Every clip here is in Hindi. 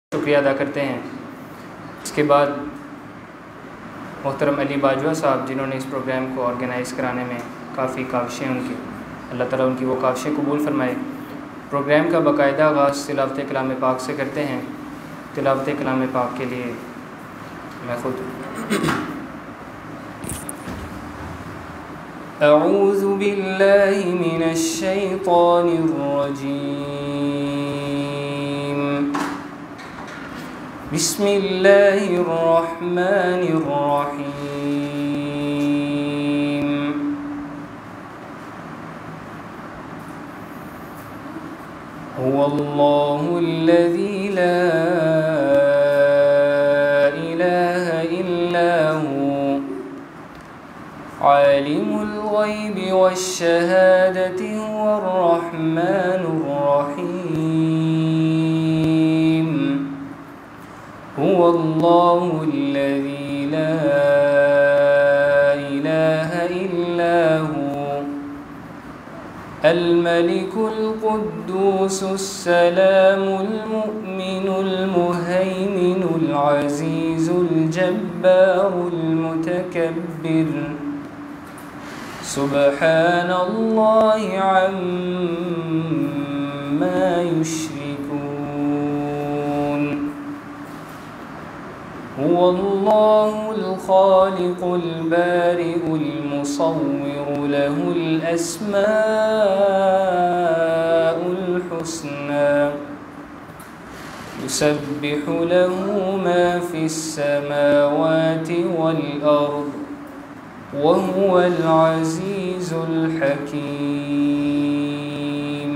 शुक्रिया अदा करते हैं। इसके बाद मोहतरम अली बाजवा साहब जिन्होंने इस प्रोग्राम को ऑर्गेनाइज़ कराने में काफ़ी काविशें उनकी, अल्लाह ताला उनकी वो काविशें कबूल फरमाए। प्रोग्राम का बाकायदा आगाज़ तिलावत कलाम पाक से करते हैं। तिलावत कलाम पाक के लिए मैं ख़ुद अऊज़ु बिल्लाहि मिनश शैतानिर रजीम बिस्मिल्लाहिर रहमानिर रहीम। हुवल्लाहुल्लज़ी ला इलाहा इल्ला हु आलिमुल ग़ैबि वश्शहादति हुवर रहमानुर रहीम। हुवल्लाहुल्लज़ी ला इलाहा इल्ला हु अल मलिकुल क़ुद्दूसुस सलामुल मुअ्मिनुल मुहैमिनुल अज़ीज़ुल जब्बारुल मुतकब्बिर सुब्हानल्लाहि अम्मा युश्रिकून। हुवल्लाहुल ख़ालिक़ुल बारिउल मुसव्विरु लहुल अस्माउल हुस्ना युसब्बिहु लहु मा फ़िस समावाति वल अर्द वहुवल अज़ीज़ुल हकीम।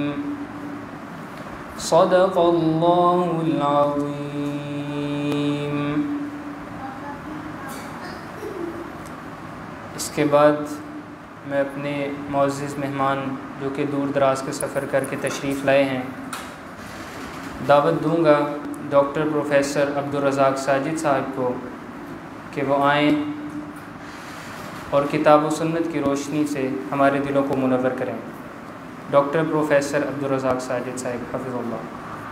सदक़ल्लाहुल अज़ीम। इसके बाद मैं अपने मुअज़्ज़िज़ मेहमान जो कि दूर दराज के सफ़र करके तशरीफ़ लाए हैं, दावत दूँगा डॉक्टर प्रोफेसर अब्दुल रज़ाक साजिद साहब को कि वो आएँ और किताब व सुन्नत की रोशनी से हमारे दिलों को मुनव्वर करें। डॉक्टर प्रोफेसर अब्दुल रज़ाक साजिद साहब हफ़िज़ुल्लाह।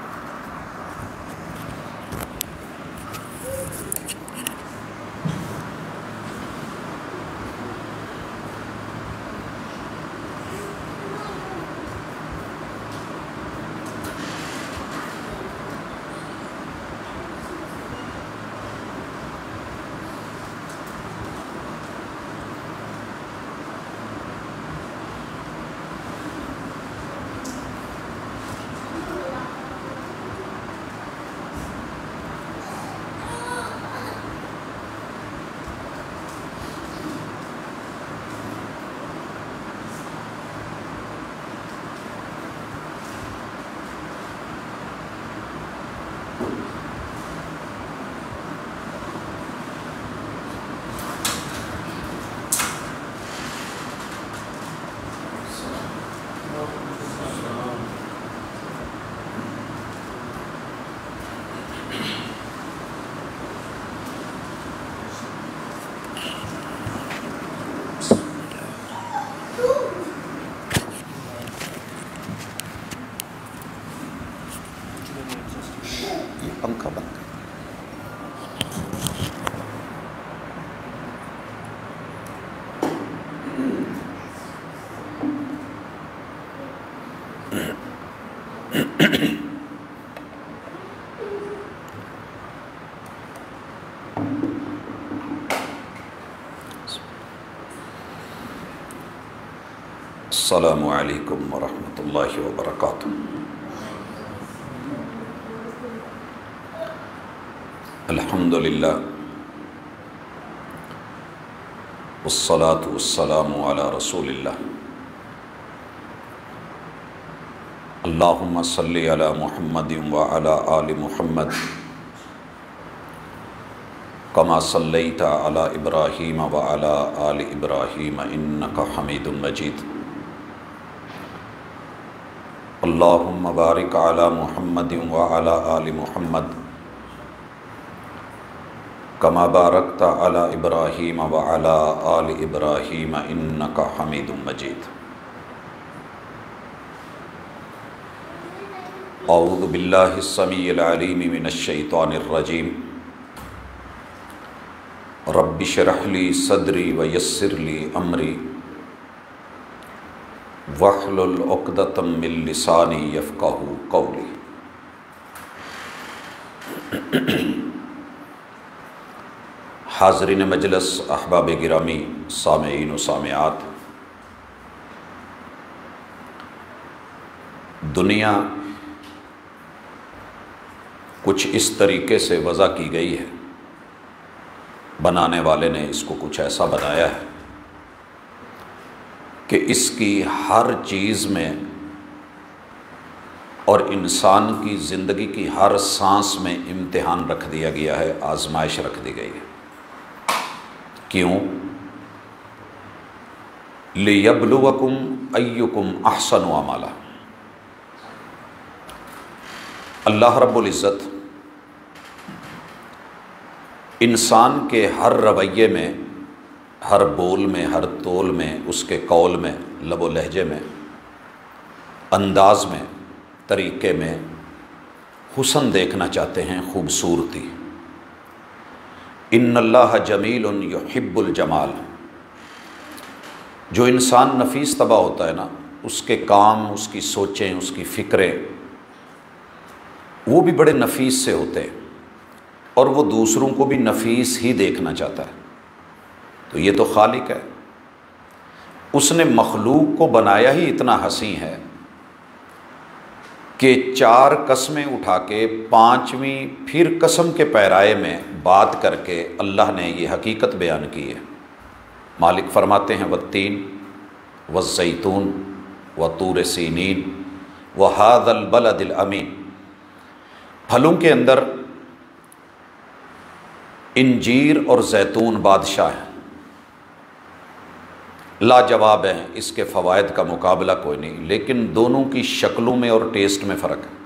पंखा बंद अस्सलामु अलैकुम वरहमतुल्लाहि वबरकातुहू। अल्हम्दुलिल्लाह वस्सलातु वस्सलामु अला रसूलिल्लाह। अल्लाहुम्मा सल्लि अला मुहम्मदिन व अला आलि मुहम्मद कमा सल्लैता अला इब्राहीम व अला आलि इब्राहीम इन्नका हमीदुम मजीद। अल्लाहुम्मा बारिक अला मुहम्मदिन व अला आलि मुहम्मद कमा बारकता अला इब्राहीम व अला आलि इब्राहीम इन्नका हमीदुम मजीद। औज़ु बिल्लाहि स्समीइल अलीम मिनश्शैतानिर रजीम। रब्बि श्रह ली सदरी व यस्सिर ली अमरी वहलुल उक़दतम मिन लिसानी यफ़क़हू क़ौली। हाज़रीन मजलिस, अहबाब गिरामी, सामेईन व सामेआत, दुनिया कुछ इस तरीके से वज़ा की गई है, बनाने वाले ने इसको कुछ ऐसा बनाया है कि इसकी हर चीज़ में और इंसान की ज़िंदगी की हर सांस में इम्तिहान रख दिया गया है, आजमाइश रख दी गई है। क्यों? लियब्लुवकुम अय्युकुम अहसनु अमला। अल्लाह रब्बुल इज़्ज़त इंसान के हर रवैये में, हर बोल में, हर तोल में, उसके कौल में, लबो लहजे में, अंदाज में, तरीक़े में हुस्न देखना चाहते हैं, खूबसूरती। इन्नल्लाह जमीलुन युहिब्बुल जमाल। जो इंसान नफीस तबा होता है ना, उसके काम, उसकी सोचें, उसकी फ़िक्रें वो भी बड़े नफीस से होते हैं और वो दूसरों को भी नफीस ही देखना चाहता है। तो ये तो खालिक है, उसने मखलूक को बनाया ही इतना हसीन है कि 4 कस्में उठा के 5वीं फिर कसम के पैराए में बात करके अल्लाह ने ये हकीकत बयान की है। मालिक फरमाते हैं वत्तीन वज़्ज़ैतून व तूर सीनीन व हाज़ल बलदिल अमीन। फलों के अंदर इंजीर और जैतून बादशाह हैं, लाजवाब हैं, इसके फ़वायद का मुकाबला कोई नहीं, लेकिन दोनों की शक्लों में और टेस्ट में फ़र्क है।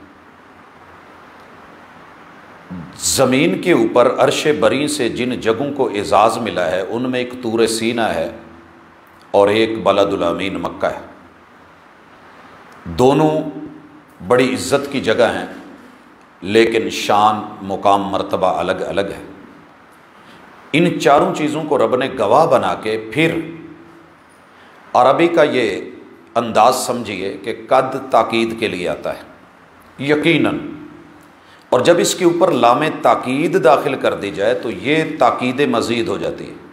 ज़मीन के ऊपर अर्श बरी से जिन जगहों को एजाज़ मिला है उनमें एक तूर सीना है और एक बलदुल अमीन मक्का है। दोनों बड़ी इज़्ज़त की जगह हैं, लेकिन शान, मुकाम, मर्तबा अलग अलग है। इन चारों चीज़ों को रब ने गवाह बना के फिर अरबी का ये अंदाज़ समझिए कि कद ताकीद के लिए आता है, यकीनन। और जब इसके ऊपर लामे ताकीद दाखिल कर दी जाए तो ये ताकीद मज़ीद हो जाती है।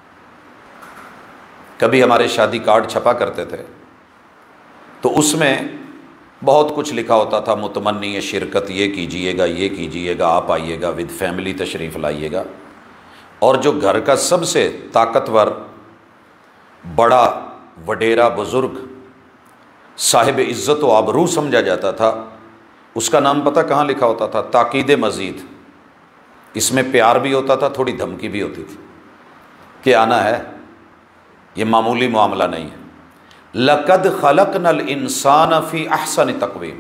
कभी हमारे शादी कार्ड छपा करते थे तो उसमें बहुत कुछ लिखा होता था, मुतमन्नी शिरकत, ये कीजिएगा, आप आइएगा, विद फैमिली तशरीफ़ लाइएगा। और जो घर का सबसे ताकतवर, बड़ा, वडेरा, बुज़ुर्ग, साहिब इज़्ज़त व आबरू समझा जाता था, उसका नाम पता कहाँ लिखा होता था? ताकीद मज़ीद। इसमें प्यार भी होता था, थोड़ी धमकी भी होती थी कि आना है, ये मामूली मामला नहीं है। लक़द ख़लक़नल इंसान फ़ी अहसन तक़वीम।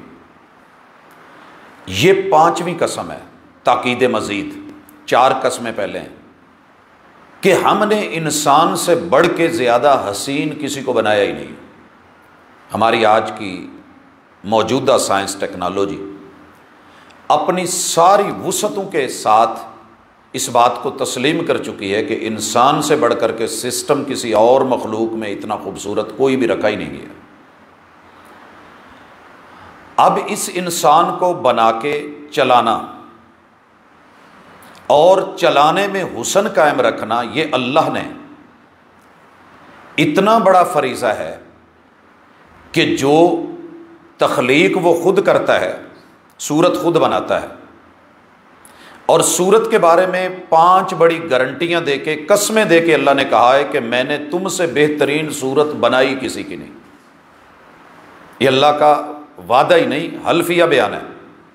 ये 5वीं कसम है, ताकीद मज़ीद। 4 कस्में पहले हैं कि हमने इंसान से बढ़ के ज़्यादा हसीन किसी को बनाया ही नहीं। हमारी आज की मौजूदा साइंस टेक्नोलॉजी अपनी सारी वुसअतों के साथ इस बात को तस्लीम कर चुकी है कि इंसान से बढ़कर के सिस्टम किसी और मखलूक में इतना खूबसूरत कोई भी रखा ही नहीं गया। अब इस इंसान को बना के चलाना और चलाने में हुस्न कायम रखना, ये अल्लाह ने इतना बड़ा फरीज़ा है कि जो तख्लीक वो खुद करता है, सूरत खुद बनाता है। और सूरत के बारे में 5 बड़ी गारंटियां देके, कसमें देके अल्लाह ने कहा है कि मैंने तुमसे बेहतरीन सूरत बनाई किसी की नहीं। ये अल्लाह का वादा ही नहीं, हल्फिया बयान है।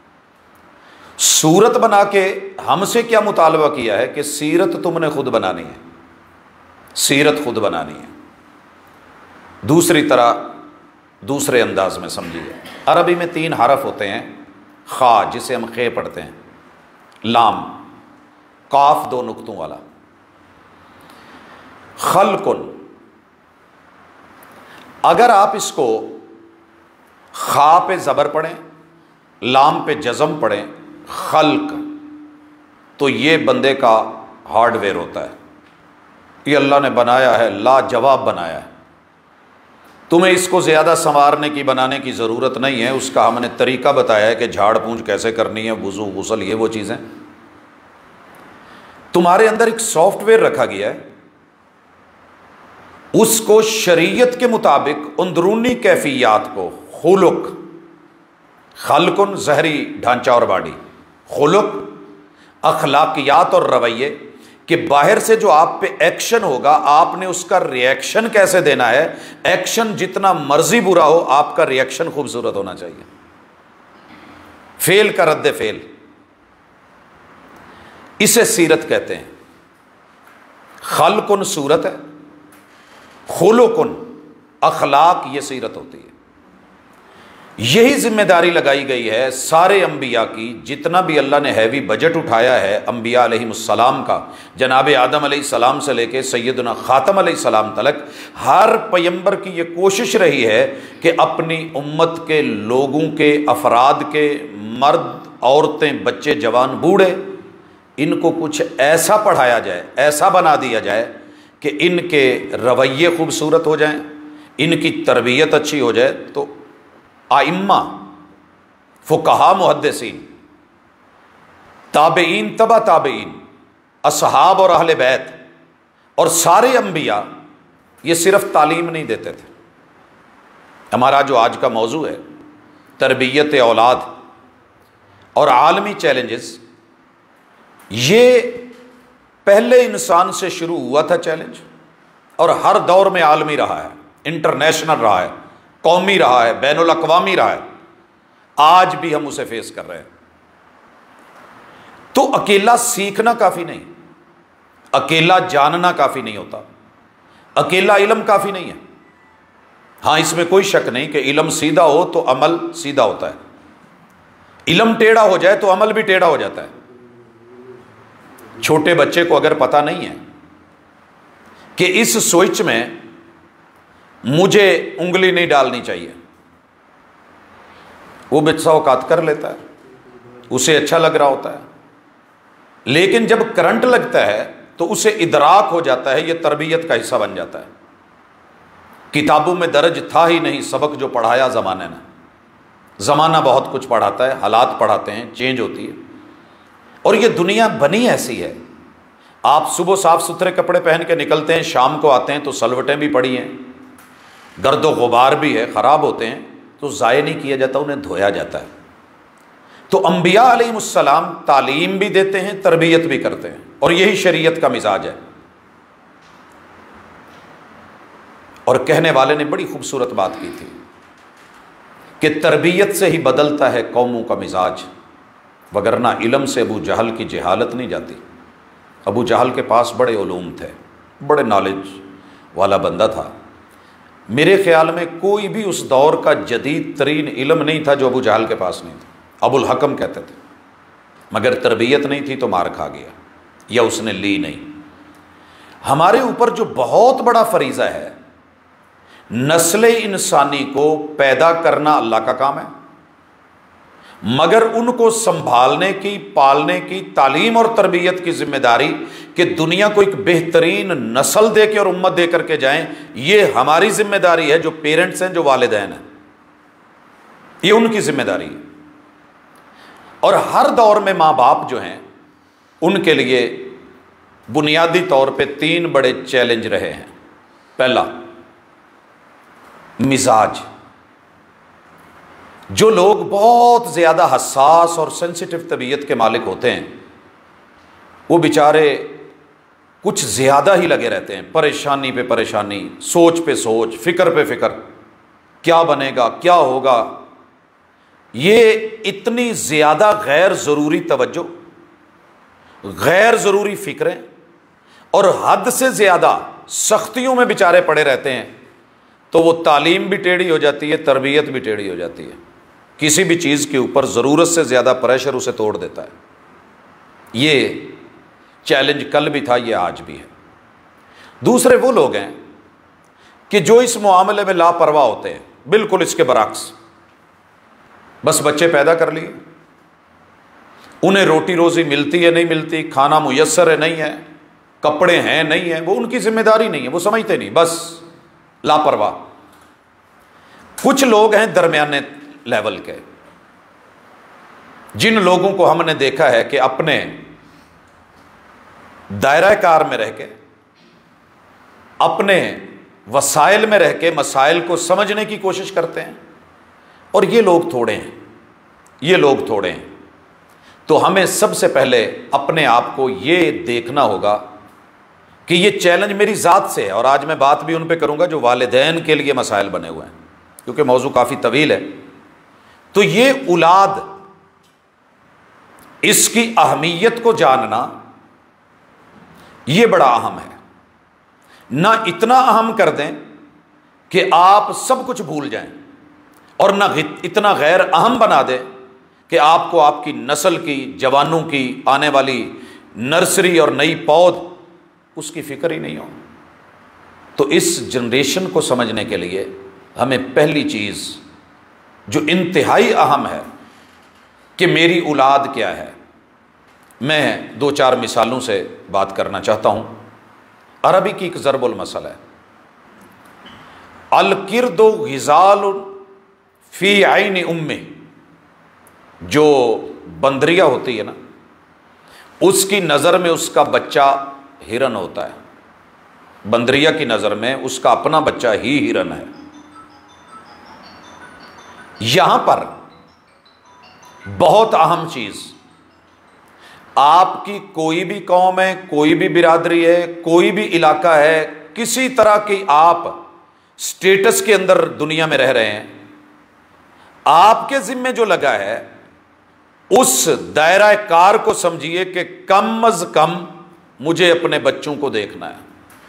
सूरत बना के हमसे क्या मुतालबा किया है कि सीरत तुमने खुद बनानी है, सीरत खुद बनानी है। दूसरी तरह, दूसरे अंदाज में समझिए, अरबी में 3 हरफ होते हैं, खा जिसे हम खे पढ़ते हैं, लाम, काफ 2 नुक्तों वाला, खल्कुन। अगर आप इसको खा पे ज़बर पढ़ें लाम पे जज़म पढ़ें, खल्क, तो ये बंदे का हार्डवेयर होता है। ये अल्लाह ने बनाया है, लाजवाब बनाया है। तुम्हें इसको ज़्यादा संवारने की, बनाने की ज़रूरत नहीं है। उसका हमने तरीका बताया है कि झाड़ पूंछ कैसे करनी है, वुज़ू गुसल, ये वो चीज़ें। तुम्हारे अंदर एक सॉफ्टवेयर रखा गया है, उसको शरीयत के मुताबिक अंदरूनी कैफियत को, खुलुक, खल्कुन जहरी ढांचा और बॉडी, खुलुक अखलाकियात और रवैये, कि बाहर से जो आप पे एक्शन होगा आपने उसका रिएक्शन कैसे देना है। एक्शन जितना मर्जी बुरा हो, आपका रिएक्शन खूबसूरत होना चाहिए। फेल का रद्द फेल, इसे सीरत कहते हैं। खल्कुन सूरत है, खुलुकुन अखलाक, ये सीरत होती है। यही जिम्मेदारी लगाई गई है सारे अंबिया की। जितना भी अल्लाह ने हैवी बजट उठाया है अंबिया अलैहिमुस्सलाम का, जनाब आदम अलैहिस्सलाम से लेके सैयदना खातम अलैहिस्सलाम तलक, हर पैगंबर की ये कोशिश रही है कि अपनी उम्मत के लोगों के, अफराद के, मर्द, औरतें, बच्चे, जवान, बूढ़े, इनको कुछ ऐसा पढ़ाया जाए, ऐसा बना दिया जाए कि इनके रवैये खूबसूरत हो जाएं, इनकी तरबियत अच्छी हो जाए। तो आइम्मा, फुकहा, मुहद्दिसीन, ताबईन, तबा ताबईन, असहाब और अहले बैत और सारे अंबिया ये सिर्फ तालीम नहीं देते थे। हमारा जो आज का मौजू है तरबियत औलाद और आलमी चैलेंजेस, ये पहले इंसान से शुरू हुआ था चैलेंज, और हर दौर में आलमी रहा है, इंटरनेशनल रहा है, कौमी रहा है, बैनुल अक़वामी रहा है। आज भी हम उसे फेस कर रहे हैं। तो अकेला सीखना काफ़ी नहीं, अकेला जानना काफ़ी नहीं होता, अकेला इल्म काफ़ी नहीं है। हाँ, इसमें कोई शक नहीं कि इल्म सीधा हो तो अमल सीधा होता है, इल्म टेढ़ा हो जाए तो अमल भी टेढ़ा हो जाता है। छोटे बच्चे को अगर पता नहीं है कि इस स्विच में मुझे उंगली नहीं डालनी चाहिए, वो बच्चा औकात कर लेता है, उसे अच्छा लग रहा होता है। लेकिन जब करंट लगता है तो उसे इदराक हो जाता है, यह तरबियत का हिस्सा बन जाता है। किताबों में दर्ज था ही नहीं सबक जो पढ़ाया ज़माने ने। ज़माना बहुत कुछ पढ़ाता है, हालात पढ़ाते हैं, चेंज होती है। और ये दुनिया बनी ऐसी है, आप सुबह साफ सुथरे कपड़े पहन के निकलते हैं, शाम को आते हैं तो सलवटें भी पड़ी हैं, गर्दो गुबार भी है, ख़राब होते हैं तो ज़ाय नहीं किया जाता, उन्हें धोया जाता है। तो अंबिया अलैहिमुस्सलाम तालीम भी देते हैं, तरबियत भी करते हैं, और यही शरीयत का मिजाज है। और कहने वाले ने बड़ी खूबसूरत बात की थी कि तरबियत से ही बदलता है कौमों का मिजाज, वगरना इल्म से अबू जहल की जहालत नहीं जाती। अबू जहल के पास बड़े उलूम थे, बड़े नॉलेज वाला बंदा था। मेरे ख्याल में कोई भी उस दौर का जदीद तरीन इल्म नहीं था जो अबू जहल के पास नहीं था। अबुल हकम कहते थे, मगर तरबियत नहीं थी तो मार खा गया, या उसने ली नहीं। हमारे ऊपर जो बहुत बड़ा फरीज़ा है, नस्ल इंसानी को पैदा करना अल्लाह का काम है, मगर उनको संभालने की, पालने की, तालीम और तरबियत की जिम्मेदारी कि दुनिया को एक बेहतरीन नस्ल दे के और उम्मत दे करके जाएं, ये हमारी जिम्मेदारी है। जो पेरेंट्स हैं, जो वालिदैन हैं, ये उनकी जिम्मेदारी है। और हर दौर में माँ बाप जो हैं, उनके लिए बुनियादी तौर पे 3 बड़े चैलेंज रहे हैं। पहला, मिजाज। जो लोग बहुत ज़्यादा हसास और सेंसिटिव तबीयत के मालिक होते हैं, वो बेचारे कुछ ज़्यादा ही लगे रहते हैं, परेशानी पे परेशानी, सोच पे सोच, फ़िक्र पे फ़िक्र, क्या बनेगा, क्या होगा। ये इतनी ज़्यादा गैर ज़रूरी तवज्जो, गैर ज़रूरी फ़िक्रें और हद से ज़्यादा सख्तियों में बेचारे पड़े रहते हैं, तो वो तालीम भी टेढ़ी हो जाती है, तरबियत भी टेढ़ी हो जाती है। किसी भी चीज़ के ऊपर ज़रूरत से ज़्यादा प्रेशर उसे तोड़ देता है। ये चैलेंज कल भी था, ये आज भी है। दूसरे वो लोग हैं कि जो इस मामले में लापरवाह होते हैं, बिल्कुल इसके बरक्स। बस बच्चे पैदा कर लिए, उन्हें रोटी रोजी मिलती है नहीं मिलती, खाना मुयस्सर है नहीं है, कपड़े हैं नहीं है, वो उनकी जिम्मेदारी नहीं है, वो समझते नहीं, बस लापरवाह। कुछ लोग हैं दरमियाने लेवल के, जिन लोगों को हमने देखा है कि अपने दायरा कार में रह के, अपने वसाइल में रह के मसाइल को समझने की कोशिश करते हैं, और ये लोग थोड़े हैं, ये लोग थोड़े हैं। तो हमें सबसे पहले अपने आप को ये देखना होगा कि ये चैलेंज मेरी ज़ात से है, और आज मैं बात भी उन पे करूंगा जो वालिदैन के लिए मसाइल बने हुए हैं, क्योंकि मौजू काफ़ी तवील है। तो ये औलाद, इसकी अहमियत को जानना ये बड़ा अहम है। ना इतना अहम कर दें कि आप सब कुछ भूल जाएं, और ना इतना गैर अहम बना दें कि आपको आपकी नस्ल की, जवानों की, आने वाली नर्सरी और नई पौध, उसकी फिक्र ही नहीं हो। तो इस जनरेशन को समझने के लिए हमें पहली चीज़ जो इंतहाई अहम है कि मेरी औलाद क्या है, मैं 2-4 मिसालों से बात करना चाहता हूँ। अरबी की एक ज़रबुल मसल है, अल-किर्दु गिज़ाल फ़ी आइनि उम्मे। जो बंदरिया होती है ना, उसकी नज़र में उसका बच्चा हिरन होता है। बंदरिया की नज़र में उसका अपना बच्चा ही हिरन है। यहां पर बहुत अहम चीज़, आपकी कोई भी कौम है, कोई भी बिरादरी है, कोई भी इलाका है, किसी तरह की आप स्टेटस के अंदर दुनिया में रह रहे हैं, आपके जिम्मे जो लगा है उस दायरा कार को समझिए कि कम अज कम मुझे अपने बच्चों को देखना है।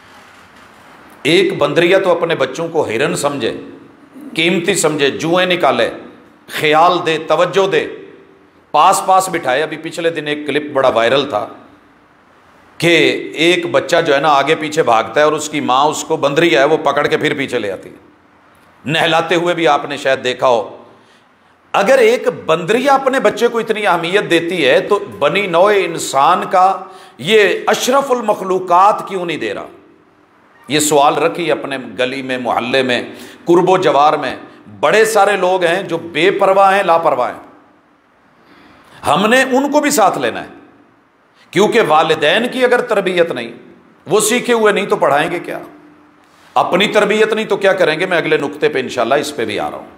एक बंदरिया तो अपने बच्चों को हिरन समझे, कीमती समझे, जुएं निकाले, ख्याल दे, तवज्जो दे, पास पास बिठाए। अभी पिछले दिन एक क्लिप बड़ा वायरल था कि एक बच्चा जो है ना आगे पीछे भागता है और उसकी माँ उसको, बंदरिया है, वो पकड़ के फिर पीछे ले आती है। नहलाते हुए भी आपने शायद देखा हो। अगर एक बंदरिया अपने बच्चे को इतनी अहमियत देती है तो बनी नौए इंसान का ये अशरफुल मखलूकात क्यों नहीं दे रहा? ये सवाल रखिए अपने गली में, मोहल्ले में, कुर्बो जवार में। बड़े सारे लोग हैं जो बेपरवाह हैं, लापरवाह हैं। हमने उनको भी साथ लेना है, क्योंकि वालिदैन की अगर तरबियत नहीं, वो सीखे हुए नहीं तो पढ़ाएंगे क्या? अपनी तरबियत नहीं तो क्या करेंगे? मैं अगले नुक्ते पे इंशाल्लाह इस पे भी आ रहा हूं।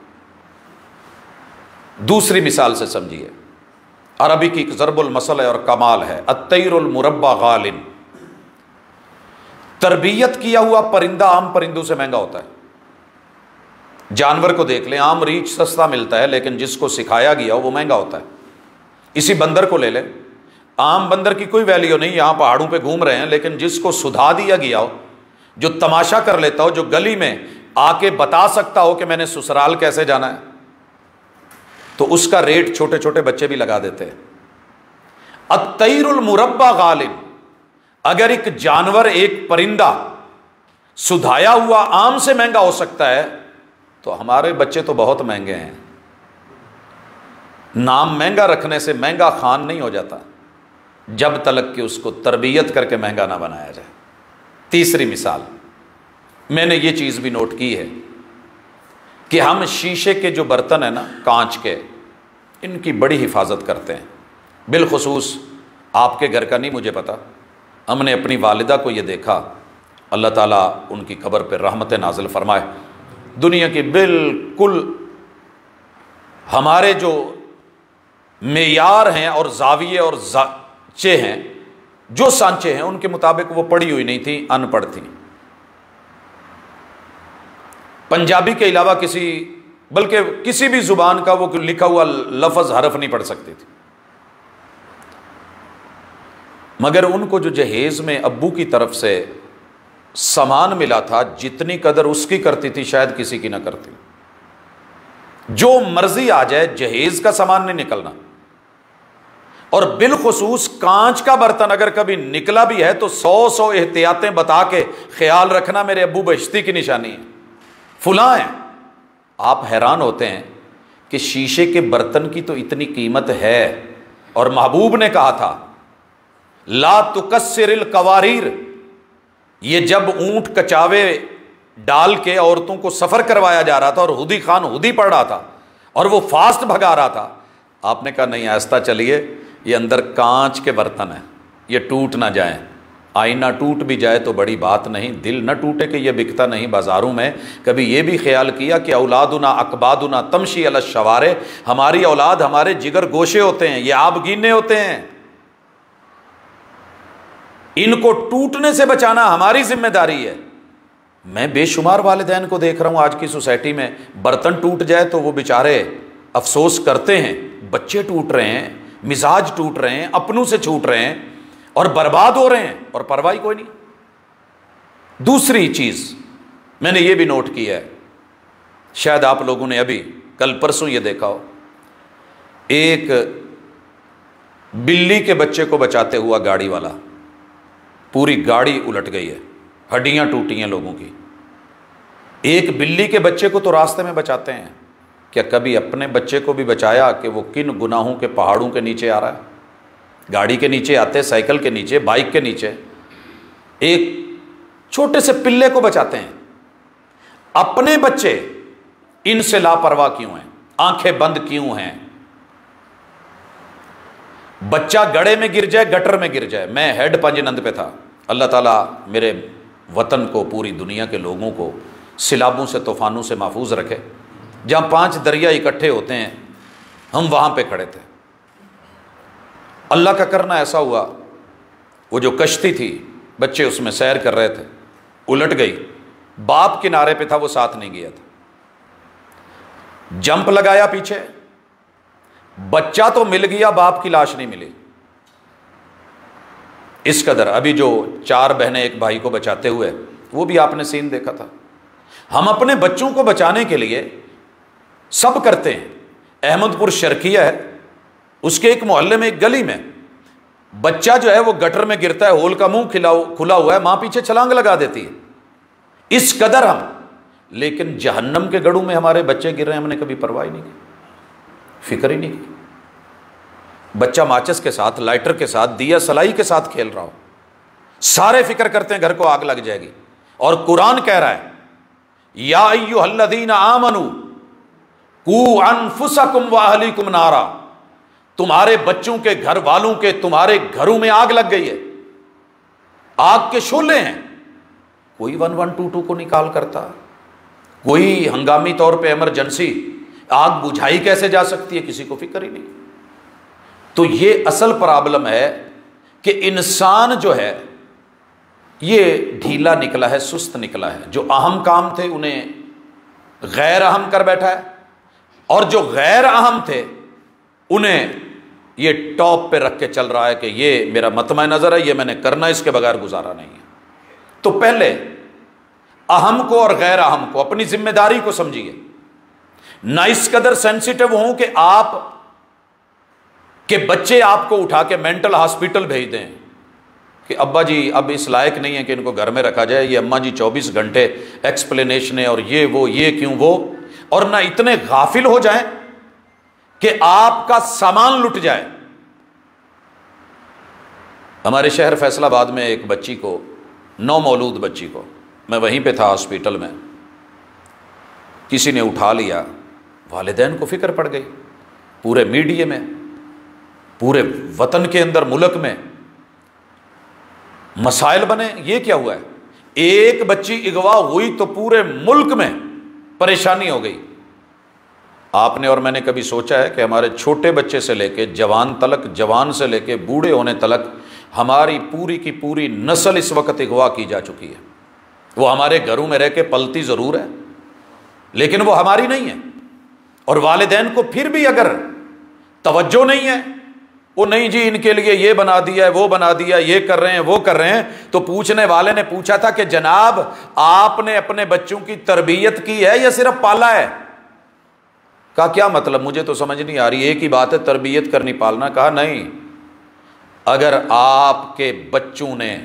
दूसरी मिसाल से समझिए, अरबी की एक ज़रबुल मसल है और कमाल है, अत्तैरुल मुरब्बा गालिन। तरबियत किया हुआ परिंदा आम परिंदों से महंगा होता है। जानवर को देख लें, आम रीछ सस्ता मिलता है, लेकिन जिसको सिखाया गया हो वो महंगा होता है। इसी बंदर को ले लें, आम बंदर की कोई वैल्यू नहीं, यहां पहाड़ों पे घूम रहे हैं, लेकिन जिसको सुधा दिया गया हो, जो तमाशा कर लेता हो, जो गली में आके बता सकता हो कि मैंने ससुराल कैसे जाना है, तो उसका रेट छोटे छोटे बच्चे भी लगा देते हैं। अत्तैरुल मुरब्बा गालिन। अगर एक जानवर, एक परिंदा सुधाया हुआ आम से महंगा हो सकता है, तो हमारे बच्चे तो बहुत महंगे हैं। नाम महंगा रखने से महंगा खान नहीं हो जाता जब तक कि उसको तरबियत करके महंगा ना बनाया जाए। तीसरी मिसाल, मैंने ये चीज़ भी नोट की है कि हम शीशे के जो बर्तन है ना, कांच के, इनकी बड़ी हिफाजत करते हैं। बिलखुसूस आपके घर का नहीं मुझे पता, हमने अपनी वालिदा को ये देखा, अल्लाह ताला उनकी कब्र पर रहमत नाजिल फरमाए। दुनिया की बिल्कुल हमारे जो मेयार हैं और जाविये और सांचे हैं, जो सांचे हैं उनके मुताबिक वो पढ़ी हुई नहीं थी, अनपढ़ थी। पंजाबी के अलावा बल्कि किसी भी जुबान का वो लिखा हुआ लफ्ज हरफ नहीं पढ़ सकती थी। मगर उनको जो जहेज में अब्बू की तरफ से सामान मिला था, जितनी कदर उसकी करती थी शायद किसी की ना करती। जो मर्जी आ जाए, जहेज का सामान नहीं निकलना। और बिलखुसूस कांच का बर्तन अगर कभी निकला भी है तो 100 एहतियातें बता के ख्याल रखना मेरे अब्बू बहिश्ती की निशानी है, फुला है। आप हैरान होते हैं कि शीशे के बर्तन की तो इतनी कीमत है, और महबूब ने कहा था ला तुकस्सिरिल कवारीर, ये जब ऊंट कचावे डाल के औरतों को सफर करवाया जा रहा था और हुदी खान हुदी पड़ रहा था और वो फास्ट भगा रहा था, आपने कहा नहीं आहिस्ता चलिए, ये अंदर कांच के बर्तन है, ये टूट ना जाए। आईना टूट भी जाए तो बड़ी बात नहीं, दिल न टूटे कि ये बिकता नहीं बाज़ारों में। कभी ये भी ख्याल किया कि औलादुना अकबादुना तमशी अल शवारे, हमारी औलाद हमारे जिगर गोशे होते हैं, ये आबगीने होते हैं, इनको टूटने से बचाना हमारी जिम्मेदारी है। मैं बेशुमार वालिदैन को देख रहा हूँ आज की सोसाइटी में, बर्तन टूट जाए तो वो बेचारे अफसोस करते हैं, बच्चे टूट रहे हैं, मिजाज टूट रहे हैं, अपनों से छूट रहे हैं और बर्बाद हो रहे हैं, और परवाही कोई नहीं। दूसरी चीज मैंने ये भी नोट किया है, शायद आप लोगों ने अभी कल परसों ये देखा हो, एक बिल्ली के बच्चे को बचाते हुआ गाड़ी वाला, पूरी गाड़ी उलट गई है, हड्डियां टूटी हैं लोगों की। एक बिल्ली के बच्चे को तो रास्ते में बचाते हैं, क्या कभी अपने बच्चे को भी बचाया कि वो किन गुनाहों के पहाड़ों के नीचे आ रहा है? गाड़ी के नीचे आते, साइकिल के नीचे, बाइक के नीचे, एक छोटे से पिल्ले को बचाते हैं। अपने बच्चे इनसे लापरवाह क्यों हैं? आंखें बंद क्यों हैं? बच्चा गड्ढे में गिर जाए, गटर में गिर जाए। मैं हेड पंजनंद पे था, अल्लाह ताला मेरे वतन को, पूरी दुनिया के लोगों को सिलाबों से, तूफानों से महफूज रखे। जहां 5 दरिया इकट्ठे होते हैं, हम वहां पे खड़े थे। अल्लाह का करना ऐसा हुआ, वो जो कश्ती थी, बच्चे उसमें सैर कर रहे थे, उलट गई। बाप किनारे पे था, वो साथ नहीं गया था। जंप लगाया पीछे, बच्चा तो मिल गया, बाप की लाश नहीं मिली। इस कदर, अभी जो 4 बहनें एक भाई को बचाते हुए, वो भी आपने सीन देखा था। हम अपने बच्चों को बचाने के लिए सब करते हैं। अहमदपुर शर्किया है, उसके एक मोहल्ले में, एक गली में, बच्चा जो है वो गटर में गिरता है, होल का मुंह खुला हुआ है, मां पीछे छलांग लगा देती है। इस कदर हम, लेकिन जहन्नम के गढ़ों में हमारे बच्चे गिर रहे हैं, हमने कभी परवाह ही नहीं की, फिक्र ही नहीं की। बच्चा माचिस के साथ, लाइटर के साथ, दिया सलाई के साथ खेल रहा हो, सारे फिक्र करते हैं घर को आग लग जाएगी। और कुरान कह रहा है या अय्युहल्लज़ीना आमनू कू अनफुसकुम व अहलीकुम नारा, तुम्हारे बच्चों के, घर वालों के, तुम्हारे घरों में आग लग गई है, आग के शोले हैं। कोई 1122 को निकाल करता, कोई हंगामी तौर पे इमरजेंसी आग बुझाई कैसे जा सकती है, किसी को फिक्र ही नहीं। तो ये असल प्रॉब्लम है कि इंसान जो है ये ढीला निकला है, सुस्त निकला है। जो अहम काम थे उन्हें गैर अहम कर बैठा है, और जो गैर अहम थे उन्हें ये टॉप पे रख के चल रहा है कि ये मेरा मतमा नजर है, ये मैंने करना, इसके बगैर गुजारा नहीं है। तो पहले अहम को और गैर अहम को, अपनी जिम्मेदारी को समझिए, ना इस कदर सेंसिटिव हों कि आप के बच्चे आपको उठा के मेंटल हॉस्पिटल भेज दें कि अब्बा जी अब इस लायक नहीं है कि इनको घर में रखा जाए, ये अम्मा जी 24 घंटे एक्सप्लेनेशन है और ये वो, ये क्यों वो, और ना इतने गाफिल हो जाएं कि आपका सामान लुट जाए। हमारे शहर फैसलाबाद में एक बच्ची को, नौमौलूद बच्ची को, मैं वहीं पे था हॉस्पिटल में, किसी ने उठा लिया, वालिदैन को फिक्र पड़ गई, पूरे मीडिया में, पूरे वतन के अंदर, मुल्क में मसाइल बने। ये क्या हुआ है? एक बच्ची अगवा हुई तो पूरे मुल्क में परेशानी हो गई। आपने और मैंने कभी सोचा है कि हमारे छोटे बच्चे से लेके जवान तलक, जवान से लेके बूढ़े होने तलक, हमारी पूरी की पूरी नस्ल इस वक्त अगवा की जा चुकी है। वो हमारे घरों में रह के पलती ज़रूर है, लेकिन वो हमारी नहीं है। और वालिदैन को फिर भी अगर तवज्जो नहीं है, वो नहीं जी इनके लिए ये बना दिया है, वो बना दिया, ये कर रहे हैं, वो कर रहे हैं, तो पूछने वाले ने पूछा था कि जनाब आपने अपने बच्चों की तरबियत की है या सिर्फ पाला है? कहा क्या मतलब, मुझे तो समझ नहीं आ रही, एक ही बात है तरबियत करनी, पालना। कहा नहीं, अगर आपके बच्चों ने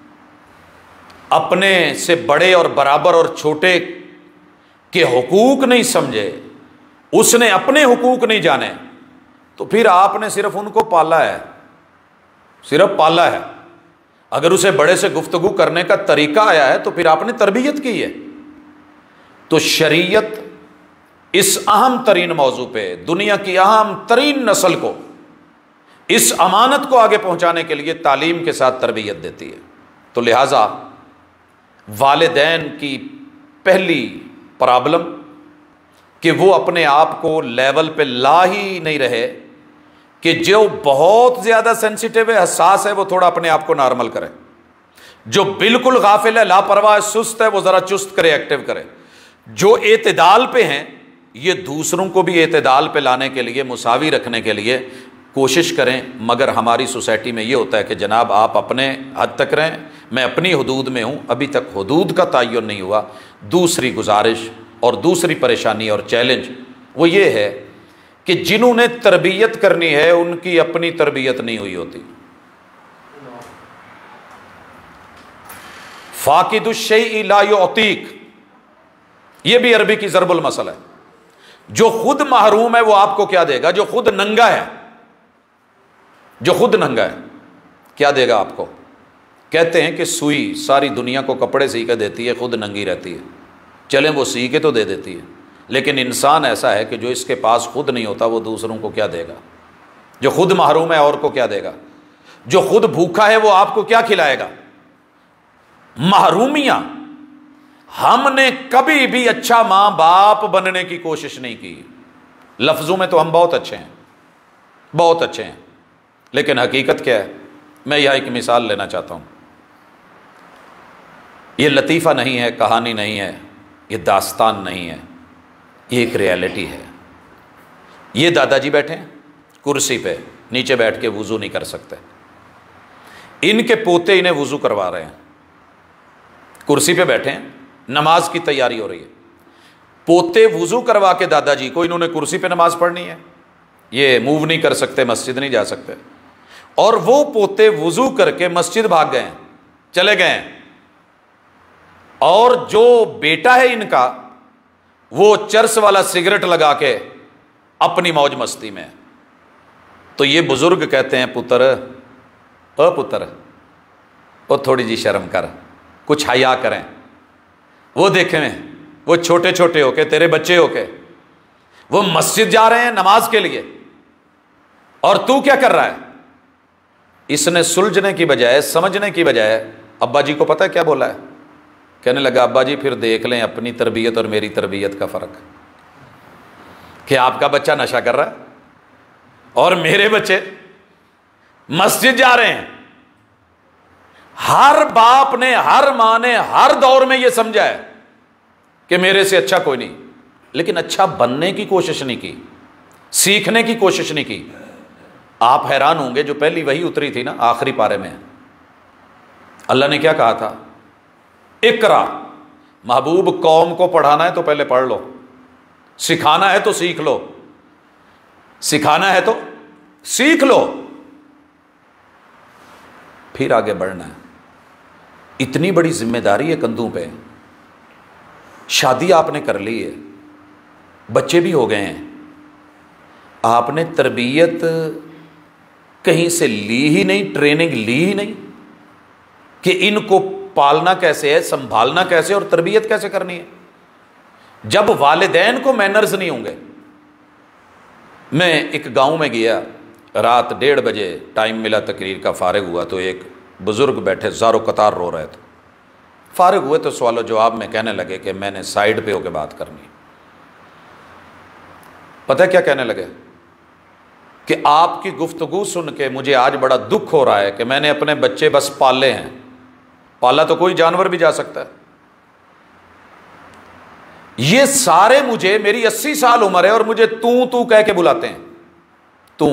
अपने से बड़े और बराबर और छोटे के हुकूक नहीं समझे, उसने अपने हुकूक नहीं जाने, तो फिर आपने सिर्फ उनको पाला है, सिर्फ पाला है। अगर उसे बड़े से गुफ्तगू करने का तरीका आया है तो फिर आपने तरबियत की है। तो शरीयत इस अहम तरीन मौजू पे, दुनिया की अहम तरीन नस्ल को, इस अमानत को आगे पहुंचाने के लिए तालीम के साथ तरबियत देती है। तो लिहाजा वालिदैन की पहली प्रॉब्लम कि वो अपने आप को लेवल पे ला ही नहीं रहे कि जो बहुत ज़्यादा सेंसिटिव है, हसास है, वो थोड़ा अपने आप को नॉर्मल करे। जो बिल्कुल गाफिल है, लापरवाह, सुस्त है, वो ज़रा चुस्त करे, एक्टिव करे। जो एतदाल पे हैं, ये दूसरों को भी एतदाल पे लाने के लिए, मुसावी रखने के लिए कोशिश करें। मगर हमारी सोसाइटी में ये होता है कि जनाब आप अपने हद तक रहें, मैं अपनी हदूद में हूँ, अभी तक हदूद का तयन नहीं हुआ। दूसरी गुजारिश और दूसरी परेशानी और चैलेंज वो ये है कि जिन्होंने तरबियत करनी है उनकी अपनी तरबियत नहीं हुई होती। फाकिदुश्शैइ ला युअतीक, ये भी अरबी की ज़रबुल मसल है। जो खुद महरूम है वो आपको क्या देगा? जो खुद नंगा है, जो खुद नंगा है क्या देगा आपको? कहते हैं कि सुई सारी दुनिया को कपड़े सी के देती है, खुद नंगी रहती है। चलें वो सी के तो दे देती है, लेकिन इंसान ऐसा है कि जो इसके पास खुद नहीं होता वो दूसरों को क्या देगा? जो खुद महरूम है और को क्या देगा? जो खुद भूखा है वो आपको क्या खिलाएगा? महरूमियां, हमने कभी भी अच्छा मां बाप बनने की कोशिश नहीं की। लफ्जों में तो हम बहुत अच्छे हैं, बहुत अच्छे हैं, लेकिन हकीकत क्या है? मैं यह एक मिसाल लेना चाहता हूं। ये लतीफ़ा नहीं है, कहानी नहीं है, ये दास्तान नहीं है, ये एक रियलिटी है। ये दादाजी बैठे हैं कुर्सी पे, नीचे बैठ के वुज़ू नहीं कर सकते। इनके पोते इन्हें वुज़ू करवा रहे हैं, कुर्सी पे बैठे हैं, नमाज की तैयारी हो रही है। पोते वुज़ू करवा के दादाजी को, इन्होंने कुर्सी पे नमाज पढ़नी है, ये मूव नहीं कर सकते, मस्जिद नहीं जा सकते, और वो पोते वुज़ू करके मस्जिद भाग गए हैं, चले गए हैं। और जो बेटा है इनका, वो चरस वाला सिगरेट लगा के अपनी मौज मस्ती में। तो ये बुजुर्ग कहते हैं, पुत्र, ओ पुत्र, ओ थोड़ी जी शर्म कर, कुछ हया करें। वो देखें, वो छोटे छोटे होके, तेरे बच्चे होके, वो मस्जिद जा रहे हैं नमाज के लिए, और तू क्या कर रहा है? इसने सुलझने की बजाय, समझने की बजाय, अब्बा जी को पता है क्या बोला है? कहने लगा, अब्बा जी फिर देख लें अपनी तरबियत और मेरी तरबियत का फ़र्क, कि आपका बच्चा नशा कर रहा है और मेरे बच्चे मस्जिद जा रहे हैं। हर बाप ने, हर मां ने, हर दौर में यह समझा है कि मेरे से अच्छा कोई नहीं, लेकिन अच्छा बनने की कोशिश नहीं की, सीखने की कोशिश नहीं की। आप हैरान होंगे, जो पहली वही उतरी थी ना, आखिरी पारे में अल्लाह ने क्या कहा था? इकरा, महबूब कौम को पढ़ाना है तो पहले पढ़ लो, सिखाना है तो सीख लो, सिखाना है तो सीख लो, फिर आगे बढ़ना है। इतनी बड़ी जिम्मेदारी है कंधों पे। शादी आपने कर ली है, बच्चे भी हो गए हैं, आपने तरबियत कहीं से ली ही नहीं, ट्रेनिंग ली ही नहीं कि इनको पालना कैसे है, संभालना कैसे और तरबियत कैसे करनी है। जब वालिदैन को मैनर्स नहीं होंगे। मैं एक गांव में गया, रात 1:30 बजे टाइम मिला, तकरीर का फारिग हुआ तो एक बुज़ुर्ग बैठे ज़ारो कतार रो रहे थे। फारिग हुए तो सवाल जवाब में कहने लगे कि मैंने साइड पे होकर बात करनी। पता है क्या कहने लगे? कि आपकी गुफ्तगू सुन के मुझे आज बड़ा दुख हो रहा है कि मैंने अपने बच्चे बस पाले हैं। पाला तो कोई जानवर भी जा सकता है। ये सारे मुझे, मेरी 80 साल उम्र है और मुझे तू तू कह के बुलाते हैं, तू।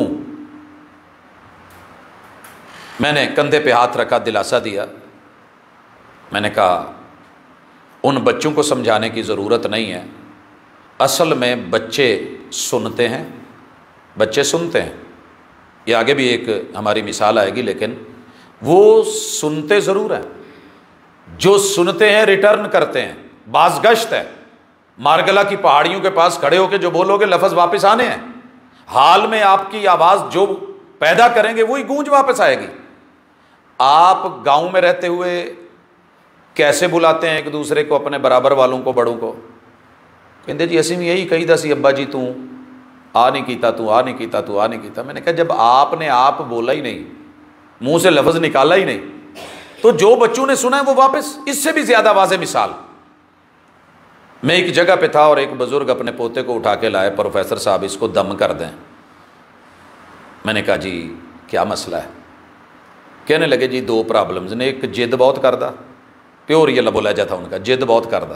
मैंने कंधे पे हाथ रखा, दिलासा दिया। मैंने कहा उन बच्चों को समझाने की ज़रूरत नहीं है, असल में बच्चे सुनते हैं, बच्चे सुनते हैं। ये आगे भी एक हमारी मिसाल आएगी, लेकिन वो सुनते ज़रूर हैं। जो सुनते हैं रिटर्न करते हैं, बाज़गश्त है, मारगला की पहाड़ियों के पास खड़े होकर जो बोलोगे लफ्ज वापस आने हैं। हाल में आपकी आवाज जो पैदा करेंगे वही गूंज वापस आएगी। आप गांव में रहते हुए कैसे बुलाते हैं एक दूसरे को, अपने बराबर वालों को, बड़ों को? कहते जी असीं भी यही कही दसी अब्बा जी तू आ नहीं कीता, तू आ नहीं कीता, तू आ नहीं कीता। मैंने कहा जब आपने आप बोला ही नहीं, मुंह से लफ्ज निकाला ही नहीं, तो जो बच्चों ने सुना है वो वापस। इससे भी ज्यादा वाज़ेह मिसाल, मैं एक जगह पे था और एक बुजुर्ग अपने पोते को उठा के लाए, प्रोफेसर साहब इसको दम कर दें। मैंने कहा जी क्या मसला है? कहने लगे जी दो प्रॉब्लम्स ने, एक जिद बहुत करदा, प्योर ये बोला जाता उनका, जिद बहुत करदा,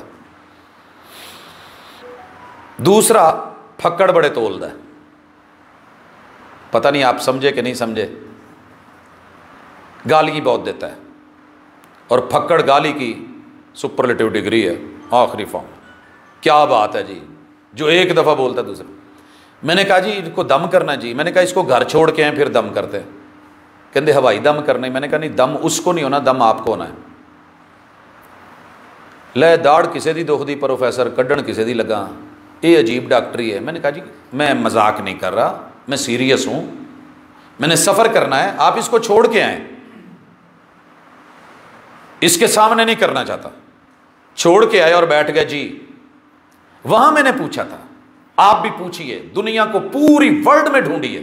दूसरा फक्कड़ बड़े तोलदा। पता नहीं आप समझे कि नहीं समझे, गाली बहुत देता है और फक्कड़ गाली की सुपरलेटिव डिग्री है, आखिरी फॉर्म। क्या बात है जी, जो एक दफ़ा बोलता है दूसरा। मैंने कहा जी इनको दम करना जी। मैंने कहा इसको घर छोड़ के आए फिर दम करते हैं। कहते हवाई दम करना ही। मैंने कहा नहीं, दम उसको नहीं होना, दम आपको होना है। लै दाड़ किसी दी दुख दी प्रोफेसर, कड्ढण किसी दी लगा, ये अजीब डॉक्टरी है। मैंने कहा जी मैं मजाक नहीं कर रहा, मैं सीरियस हूं, मैंने सफ़र करना है, आप इसको छोड़ के आए, इसके सामने नहीं करना चाहता। छोड़ के आए और बैठ गए जी। वहां मैंने पूछा था, आप भी पूछिए, दुनिया को पूरी वर्ल्ड में ढूंढिए,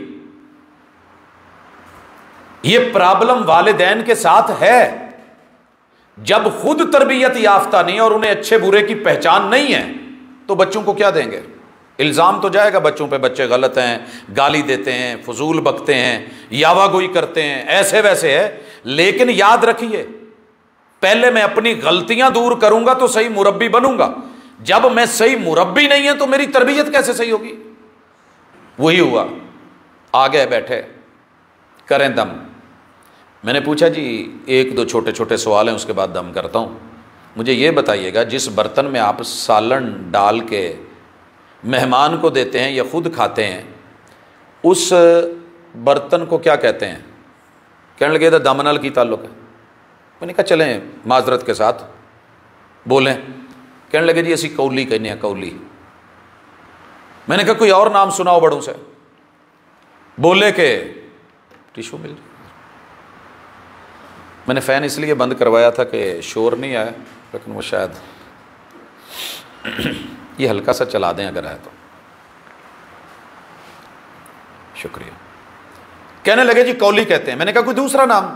यह प्रॉब्लम वालिदैन के साथ है। जब खुद तरबियत याफ्ता नहीं और उन्हें अच्छे बुरे की पहचान नहीं है तो बच्चों को क्या देंगे? इल्ज़ाम तो जाएगा बच्चों पे, बच्चे गलत हैं, गाली देते हैं, फजूल बकते हैं, यावागोई करते हैं, ऐसे वैसे है। लेकिन याद रखिए, पहले मैं अपनी गलतियां दूर करूंगा तो सही मुरब्बी बनूंगा। जब मैं सही मुरब्बी नहीं है तो मेरी तरबियत कैसे सही होगी? वही हुआ, आ गए बैठे, करें दम। मैंने पूछा जी एक दो छोटे छोटे सवाल हैं, उसके बाद दम करता हूं। मुझे ये बताइएगा, जिस बर्तन में आप सालन डाल के मेहमान को देते हैं या खुद खाते हैं, उस बर्तन को क्या कहते हैं? कहने लगे दम नाल की ताल्लुक है। मैंने कहा चलें माजरत के साथ बोलें। कहने लगे जी असी कौली कहने हैं, कौली। मैंने कहा कोई और नाम सुनाओ बड़ों से। बोले के टिशू मिल जाए। मैंने फ़ैन इसलिए बंद करवाया था कि शोर नहीं आया, लेकिन वो शायद ये हल्का सा चला दें अगर है तो। शुक्रिया। कहने लगे जी कौली कहते हैं। मैंने कहा कोई दूसरा नाम?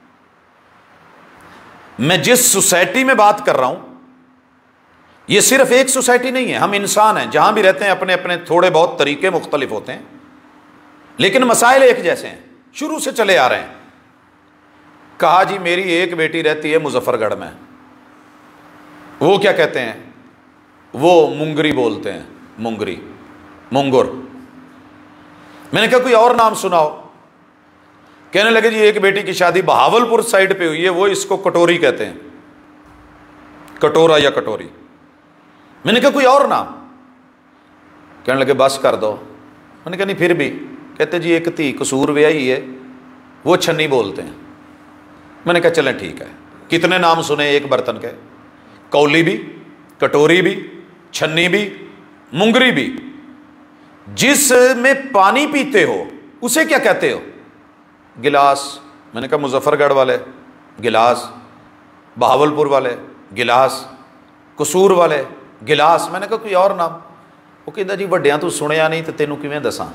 मैं जिस सोसाइटी में बात कर रहा हूं, यह सिर्फ एक सोसाइटी नहीं है, हम इंसान हैं, जहां भी रहते हैं अपने अपने थोड़े बहुत तरीके मुख्तलिफ होते हैं, लेकिन मसाइल एक जैसे हैं, शुरू से चले आ रहे हैं। कहा जी मेरी एक बेटी रहती है मुजफ्फरगढ़ में, वो क्या कहते हैं? वो मुंगरी बोलते हैं, मुंगरी, मुंगुर। मैंने कहा कोई और नाम सुनाओ। कहने लगे जी एक बेटी की शादी बहावलपुर साइड पे हुई है, वो इसको कटोरी कहते हैं, कटोरा या कटोरी। मैंने कहा कोई और नाम? कहने लगे बस कर दो। मैंने कहा नहीं फिर भी। कहते जी एक धी कसूर व्याही है, वो छन्नी बोलते हैं। मैंने कहा चलें ठीक है। कितने नाम सुने एक बर्तन के? कौली भी, कटोरी भी, छन्नी भी, मुंगरी भी। जिसमें पानी पीते हो उसे क्या कहते हो? गिलास। मैंने कहा मुजफ्फरगढ़ वाले गिलास, बहावलपुर वाले गिलास, कसूर वाले गिलास। मैंने कहा कोई और नाम? वो कहता जी वड्डियां तू सुनिया नहीं तो तेनू किवें दसां?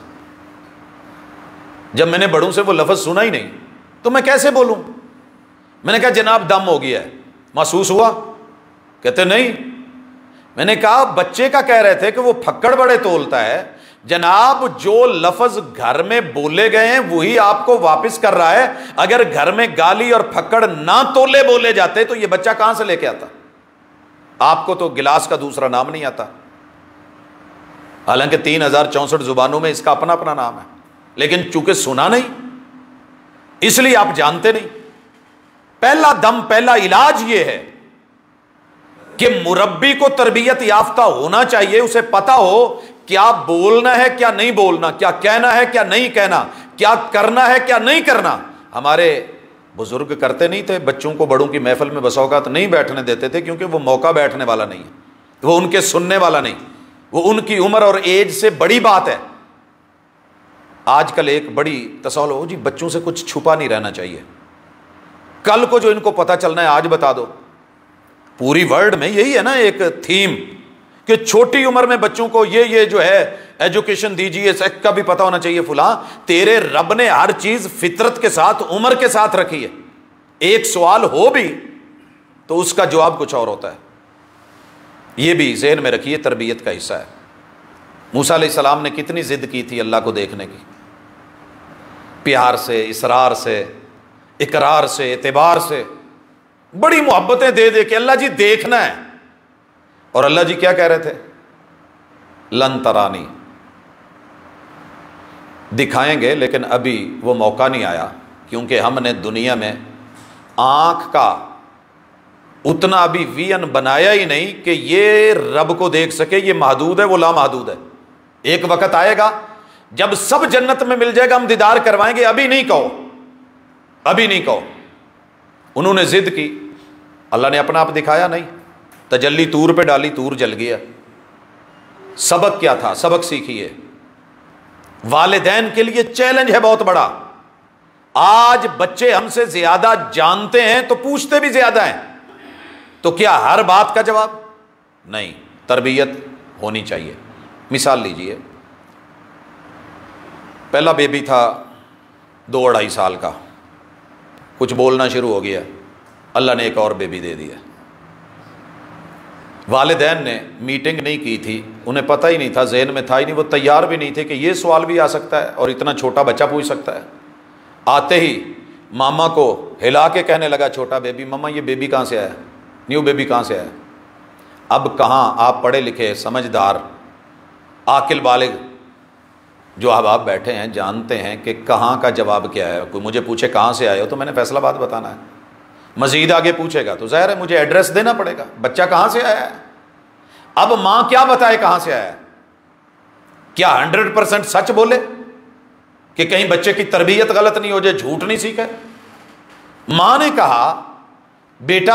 जब मैंने बड़ों से वो लफ्ज़ सुना ही नहीं तो मैं कैसे बोलूं? मैंने कहा जनाब दम हो गया है, महसूस हुआ? कहते नहीं। मैंने कहा बच्चे का कह रहे थे कि वो फक्कड़ बड़े तोलता है। जनाब जो लफ्ज घर में बोले गए हैं वही आपको वापस कर रहा है। अगर घर में गाली और फक्कड़ ना तोले बोले जाते तो ये बच्चा कहां से लेके आता? आपको तो गिलास का दूसरा नाम नहीं आता, हालांकि 3064 जुबानों में इसका अपना अपना नाम है, लेकिन चूंकि सुना नहीं इसलिए आप जानते नहीं। पहला दम, पहला इलाज यह है कि मुरब्बी को तरबियत याफ्ता होना चाहिए, उसे पता हो क्या बोलना है क्या नहीं बोलना, क्या कहना है क्या नहीं कहना, क्या करना है क्या नहीं करना। हमारे बुजुर्ग करते नहीं थे, बच्चों को बड़ों की महफिल में बसौकात नहीं बैठने देते थे, क्योंकि वो मौका बैठने वाला नहीं है। वो उनके सुनने वाला नहीं, वो उनकी उम्र और एज से बड़ी बात है। आजकल एक बड़ी तसौल हो जी, बच्चों से कुछ छुपा नहीं रहना चाहिए, कल को जो इनको पता चलना है आज बता दो। पूरी वर्ल्ड में यही है ना एक थीम कि छोटी उम्र में बच्चों को ये जो है एजुकेशन दीजिए, सेक्स का भी पता होना चाहिए। फुला, तेरे रब ने हर चीज फितरत के साथ, उम्र के साथ रखी है। एक सवाल हो भी तो उसका जवाब कुछ और होता है। यह भी ज़हन में रखिए, तरबियत का हिस्सा है। मूसा अलैहिस्सलाम ने कितनी जिद की थी अल्लाह को देखने की, प्यार से, इसरार से, इकरार से, एतबार से, बड़ी मोहब्बतें दे दे के अल्लाह जी देखना है। और अल्लाह जी क्या कह रहे थे? लन तरानी, दिखाएंगे लेकिन अभी वो मौका नहीं आया, क्योंकि हमने दुनिया में आंख का उतना अभी वियन बनाया ही नहीं कि ये रब को देख सके। ये महदूद है, वो लामहदूद है। एक वक्त आएगा जब सब जन्नत में मिल जाएगा, हम दीदार करवाएंगे। अभी नहीं कहो, अभी नहीं कहो। उन्होंने जिद की, अल्लाह ने अपना आप दिखाया नहीं, तजल्ली तूर पे डाली, तूर जल गया। सबक क्या था? सबक सीखिए। वालिदैन के लिए चैलेंज है बहुत बड़ा। आज बच्चे हमसे ज्यादा जानते हैं तो पूछते भी ज्यादा हैं, तो क्या हर बात का जवाब? नहीं, तरबियत होनी चाहिए। मिसाल लीजिए, पहला बेबी था 2-2.5 साल का, कुछ बोलना शुरू हो गया, अल्लाह ने एक और बेबी दे दिया। वालिदैन ने मीटिंग नहीं की थी, उन्हें पता ही नहीं था, जहन में था ही नहीं, वो तैयार भी नहीं थे कि ये सवाल भी आ सकता है और इतना छोटा बच्चा पूछ सकता है। आते ही मामा को हिला के कहने लगा छोटा बेबी, मम्मा ये बेबी कहाँ से आया, न्यू बेबी कहाँ से आया। अब कहाँ आप पढ़े लिखे, समझदार, आकिल बालिग जो आप बैठे हैं, जानते हैं कि कहाँ का जवाब क्या है। कोई मुझे पूछे कहाँ से आए हो तो मैंने फैसलाबाद बताना है। मजीद आगे पूछेगा तो ज़ाहिर है मुझे एड्रेस देना पड़ेगा, बच्चा कहाँ से आया है। अब माँ क्या बताए कहाँ से आया है? क्या 100% सच बोले कि कहीं बच्चे की तरबियत गलत नहीं हो जाए, झूठ नहीं सीखे। माँ ने कहा बेटा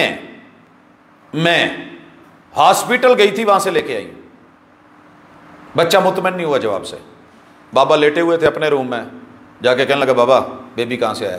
मैं हॉस्पिटल गई थी, वहां से लेके आई। बच्चा मुतमईन नहीं हुआ जवाब से। बाबा लेटे हुए थे अपने रूम में, जाके कहने लगा बाबा बेबी कहाँ से आया।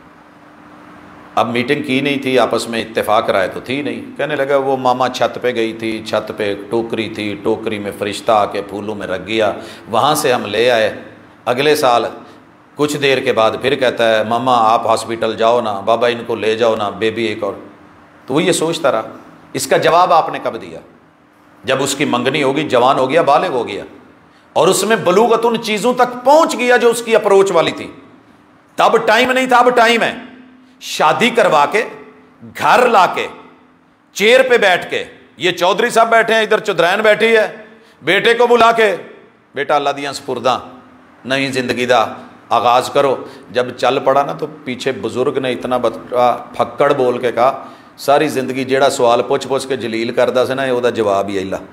अब मीटिंग की नहीं थी, आपस में इत्तेफाक राय तो थी नहीं। कहने लगा वो मामा छत पे गई थी, छत पे टोकरी थी, टोकरी में फरिश्ता आके फूलों में रख गया, वहाँ से हम ले आए। अगले साल कुछ देर के बाद फिर कहता है मामा आप हॉस्पिटल जाओ ना, बाबा इनको ले जाओ ना, बेबी एक और। तो वो ये सोचता रहा, इसका जवाब आपने कब दिया? जब उसकी मंगनी होगी, जवान हो गया, बालिग हो गया और उसमें बलूगत उन चीज़ों तक पहुँच गया जो उसकी अप्रोच वाली थी। तब टाइम नहीं था, अब टाइम है। शादी करवा के, घर लाके, चेयर पे बैठ के, ये चौधरी साहब बैठे हैं, इधर चौधराइन बैठी है, बेटे को बुला के बेटा अल्लाह दियां सपुरदा नई जिंदगी दा आगाज करो। जब चल पड़ा ना तो पीछे बुजुर्ग ने इतना फक्कड़ बोल के कहा सारी जिंदगी जेड़ा सवाल पुछ पुछ के जलील करता से ना, ਉਹਦਾ जवाब ही अल्लाह।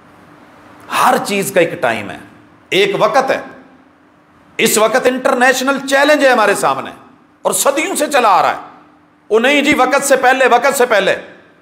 हर चीज का एक टाइम है, एक वक्त है। इस वक्त इंटरनेशनल चैलेंज है हमारे सामने और सदियों से चला आ रहा है। वो नहीं जी वक्त से पहले, वक्त से पहले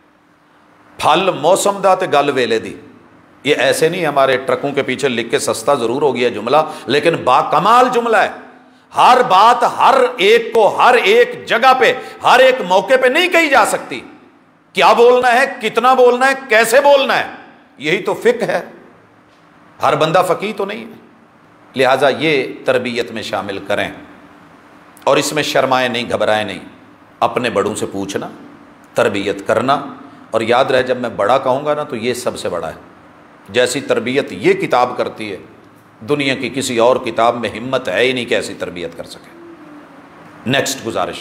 फल मौसम दा ते गल वेले दी। ये ऐसे नहीं हमारे ट्रकों के पीछे लिख के सस्ता जरूर हो गया जुमला, लेकिन बाकमाल जुमला है। हर बात हर एक को हर एक जगह पे हर एक मौके पे नहीं कही जा सकती। क्या बोलना है, कितना बोलना है, कैसे बोलना है, यही तो फिक्र है। हर बंदा फकीह तो नहीं है। लिहाजा ये तरबियत में शामिल करें और इसमें शर्माए नहीं, घबराए नहीं। अपने बड़ों से पूछना, तरबियत करना। और याद रहे जब मैं बड़ा कहूँगा ना तो ये सबसे बड़ा है। जैसी तरबियत ये किताब करती है, दुनिया की किसी और किताब में हिम्मत है ही नहीं कि ऐसी तरबियत कर सके। नेक्स्ट गुजारिश,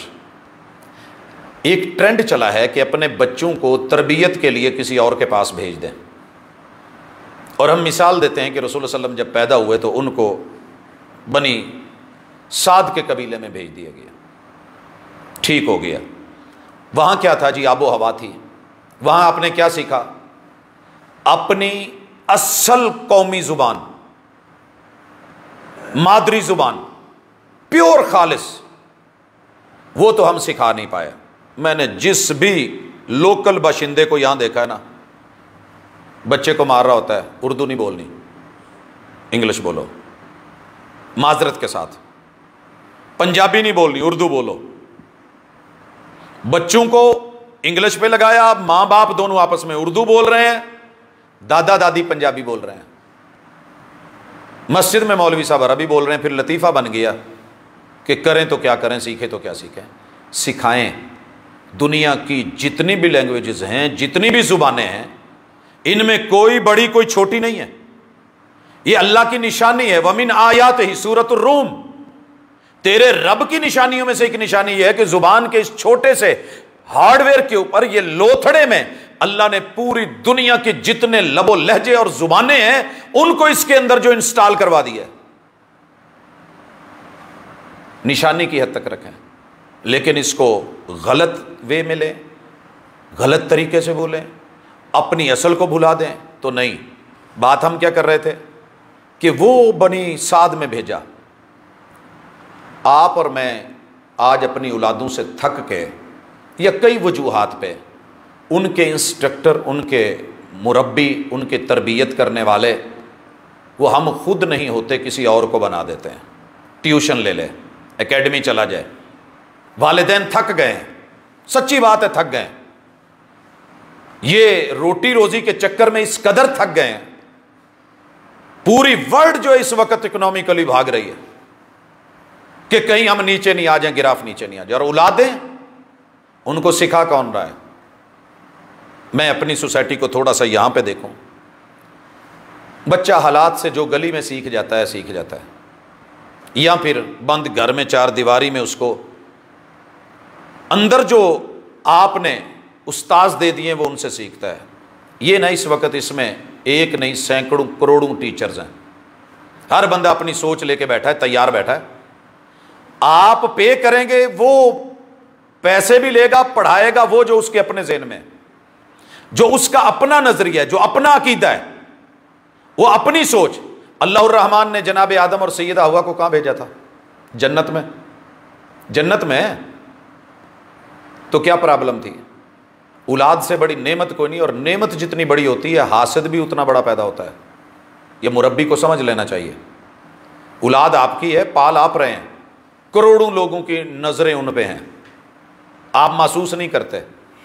एक ट्रेंड चला है कि अपने बच्चों को तरबियत के लिए किसी और के पास भेज दें। और हम मिसाल देते हैं कि रसूल सल्लल्लाहु अलैहि वसल्लम जब पैदा हुए तो उनको बनी साद के कबीले में भेज दिया गया। ठीक हो गया। वहाँ क्या था जी, आबो हवा थी। वहाँ आपने क्या सीखा? अपनी असल कौमी जुबान, मादरी जुबान, प्योर खालिस, वो तो हम सिखा नहीं पाए। मैंने जिस भी लोकल बाशिंदे को यहां देखा है ना, बच्चे को मार रहा होता है, उर्दू नहीं बोलनी, इंग्लिश बोलो माजरत के साथ, पंजाबी नहीं बोलनी, उर्दू बोलो। बच्चों को इंग्लिश पे लगाया, मां बाप दोनों आपस में उर्दू बोल रहे हैं, दादा दादी पंजाबी बोल रहे हैं। मस्जिद में मौलवी साहब अरबी बोल रहे हैं, फिर लतीफ़ा बन गया कि करें तो क्या करें, सीखें तो क्या सीखें। सिखाएं। दुनिया की जितनी भी लैंग्वेजेस हैं, जितनी भी ज़ुबानें हैं, इनमें कोई बड़ी कोई छोटी नहीं है। ये अल्लाह की निशानी है। वमिन आयात ही सूरतुर रूम, तेरे रब की निशानियों में से एक निशानी यह है कि जुबान के इस छोटे से हार्डवेयर के ऊपर, ये लोथड़े में अल्लाह ने पूरी दुनिया के जितने लबो लहजे और जुबानें हैं उनको इसके अंदर जो इंस्टॉल करवा दिया है। निशानी की हद तक रखें, लेकिन इसको गलत वे में लें, गलत तरीके से बोलें, अपनी असल को भुला दें तो नहीं। बात हम क्या कर रहे थे कि वो बनी साद में भेजा। आप और मैं आज अपनी औलादों से थक के या कई वजूहात पे उनके इंस्ट्रक्टर, उनके मुरब्बी, उनके तरबियत करने वाले वो हम खुद नहीं होते, किसी और को बना देते हैं। ट्यूशन ले ले, एकेडमी चला जाए। वालिदैन थक गए हैं, सच्ची बात है, थक गए। ये रोटी रोजी के चक्कर में इस कदर थक गए हैं। पूरी वर्ल्ड जो इस वक्त इकोनॉमिकली भाग रही है कि कहीं हम नीचे नहीं आ जाएं, गिराफ नीचे नहीं आ जाए। और औलादें, उनको सिखा कौन रहा है? मैं अपनी सोसाइटी को थोड़ा सा यहां पे देखूं, बच्चा हालात से जो गली में सीख जाता है सीख जाता है, या फिर बंद घर में चार दीवारी में उसको अंदर जो आपने उस्ताद दे दिए वो उनसे सीखता है। ये ना, इस वक्त इसमें एक नहीं सैकड़ों करोड़ों टीचर्स हैं। हर बंदा अपनी सोच लेके बैठा है, तैयार बैठा है। आप पे करेंगे, वो पैसे भी लेगा, पढ़ाएगा वो जो उसके अपने ज़हन में, जो उसका अपना नजरिया है, जो अपना अकीदा है, वो अपनी सोच। अल्लाह रहमान ने जनाब आदम और सैयदा हवा को कहां भेजा था? जन्नत में। जन्नत में तो क्या प्रॉब्लम थी? औलाद से बड़ी नेमत कोई नहीं, और नेमत जितनी बड़ी होती है हासिद भी उतना बड़ा पैदा होता है। यह मुरब्बी को समझ लेना चाहिए। औलाद आपकी है, पाल आप रहे हैं, करोड़ों लोगों की नजरें उन पे हैं, आप महसूस नहीं करते।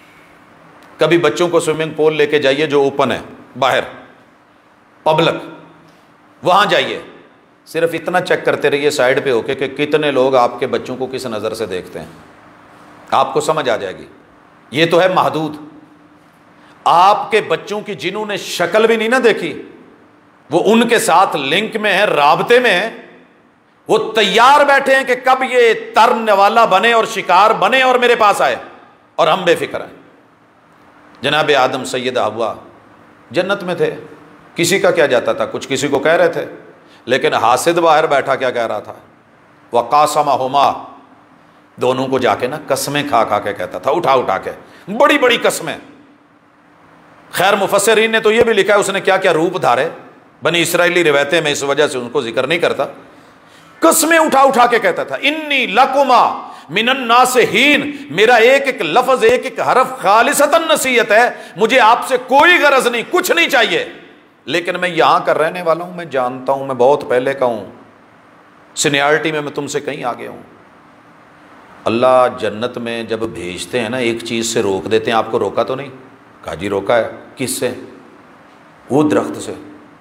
कभी बच्चों को स्विमिंग पूल लेके जाइए जो ओपन है, बाहर पब्लिक, वहां जाइए, सिर्फ इतना चेक करते रहिए साइड पे होके कि कितने लोग आपके बच्चों को किस नज़र से देखते हैं, आपको समझ आ जाएगी। ये तो है महदूद। आपके बच्चों की जिन्होंने शक्ल भी नहीं ना देखी, वो उनके साथ लिंक में है, राबते में है, वो तैयार बैठे हैं कि कब ये तरने वाला बने और शिकार बने और मेरे पास आए, और हम बेफिक्र हैं। जनाब आदम सैयदा हव्वा जन्नत में थे, किसी का क्या जाता था, कुछ किसी को कह रहे थे, लेकिन हासिद बाहर बैठा क्या कह रहा था? वक़ासमहुमा, दोनों को जाके ना कसमें खा खा के कहता था, उठा उठा के, बड़ी बड़ी कसमें। खैर मुफस्सिरीन ने तो ये भी लिखा है उसने क्या क्या रूप धारे, बनी इसराइली रिवायतें में इस वजह से उनको जिक्र नहीं करता। कसमें उठा उठा के कहता था, इन्नी लकुमा मिनन नासिहीन, मेरा एक एक लफ्ज, एक एक हरफ खालिसतन नसीहत है, मुझे आपसे कोई गरज नहीं, कुछ नहीं चाहिए, लेकिन मैं यहां का रहने वाला हूं, मैं जानता हूं, मैं बहुत पहले का हूं, सीनियरिटी में मैं तुमसे कहीं आगे हूं। अल्लाह जन्नत में जब भेजते हैं ना, एक चीज़ से रोक देते हैं। आपको रोका तो नहीं? कहा जी रोका है। किससे? वो दरख्त से।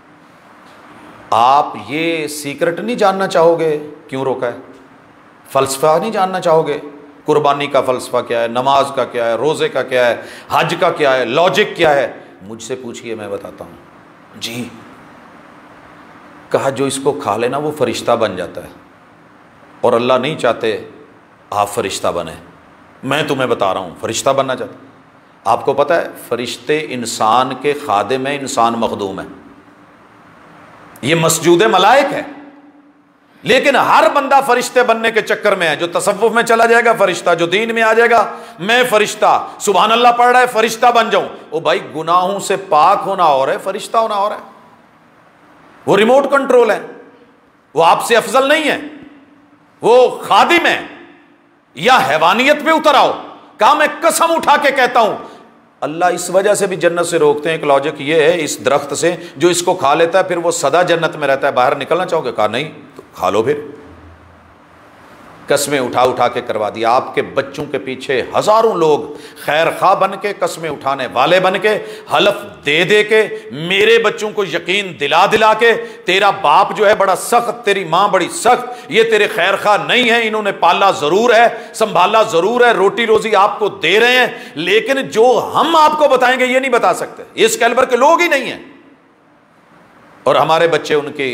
आप ये सीक्रेट नहीं जानना चाहोगे क्यों रोका है? फ़लसफ़ा नहीं जानना चाहोगे? कुर्बानी का फ़लसफ़ा क्या है, नमाज का क्या है, रोज़े का क्या है, हज का क्या है, लॉजिक क्या है? मुझसे पूछिए, मैं बताता हूँ। जी। कहा जो इसको खा लेना वो फरिश्ता बन जाता है, और अल्लाह नहीं चाहते आप फरिश्ता बने। मैं तुम्हें बता रहा हूँ, फरिश्ता बनना चाहता। आपको पता है फरिश्ते इंसान के खादिम है, इंसान मखदूम है। ये मसजूद मलाइक है, लेकिन हर बंदा फरिश्ते बनने के चक्कर में है। जो तसव्वुफ में चला जाएगा फरिश्ता, जो दीन में आ जाएगा मैं फरिश्ता, सुभान अल्लाह पढ़ रहा है फरिश्ता बन जाऊं। ओ भाई, गुनाहों से पाक होना और है, फरिश्ता होना और है। वो रिमोट कंट्रोल है, वो आपसे अफजल नहीं है, वो खादिम है। या हैवानियत पे उतर आओ। कहा मैं कसम उठा के कहता हूं, अल्लाह इस वजह से भी जन्नत से रोकते हैं। एक लॉजिक ये है, इस दरख्त से जो इसको खा लेता है फिर वो सदा जन्नत में रहता है, बाहर निकलना चाहोगे? कहा नहीं, तो खा लो फिर। कस्में उठा उठा के करवा दिया। आपके बच्चों के पीछे हजारों लोग खैर खा बन के, कस्में उठाने वाले बन के, हलफ दे दे के, मेरे बच्चों को यकीन दिला दिला के, तेरा बाप जो है बड़ा सख्त, तेरी माँ बड़ी सख्त, ये तेरे खैर खा नहीं है, इन्होंने पाला जरूर है, संभाला जरूर है, रोटी रोजी आपको दे रहे हैं, लेकिन जो हम आपको बताएंगे ये नहीं बता सकते। इस कैलिबर के लोग ही नहीं है। और हमारे बच्चे उनके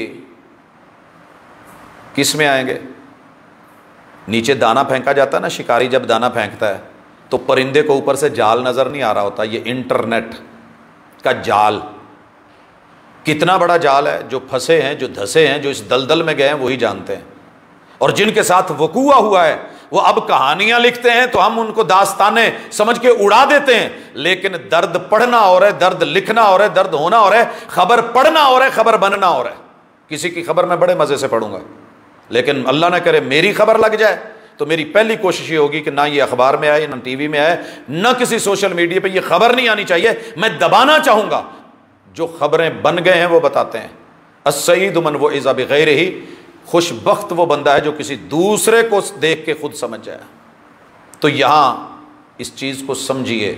किस में आएंगे? नीचे दाना फेंका जाता है ना, शिकारी जब दाना फेंकता है तो परिंदे को ऊपर से जाल नजर नहीं आ रहा होता, ये इंटरनेट का जाल। कितना बड़ा जाल है, जो फंसे हैं, जो धसे हैं, जो इस दलदल में गए हैं वही जानते हैं। और जिनके साथ वकूआ हुआ है वो अब कहानियां लिखते हैं तो हम उनको दास्ताने समझ के उड़ा देते हैं, लेकिन दर्द पढ़ना और है, दर्द लिखना और है, दर्द होना और है, खबर पढ़ना और है, खबर बनना और है। किसी की खबर मैं बड़े मजे से पढ़ूंगा, लेकिन अल्लाह ना करे मेरी खबर लग जाए तो मेरी पहली कोशिश ये होगी कि ना ये अखबार में आए, ना टीवी में आए, ना किसी सोशल मीडिया पे ये खबर नहीं आनी चाहिए। मैं दबाना चाहूंगा। जो खबरें बन गए हैं वो बताते हैं, अस्सईद मन वो इज़ा बिगैर ही, खुशबख्त वो बंदा है जो किसी दूसरे को देख के खुद समझ जाए। तो यहां इस चीज को समझिए।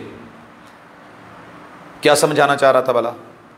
क्या समझाना चाह रहा था भला?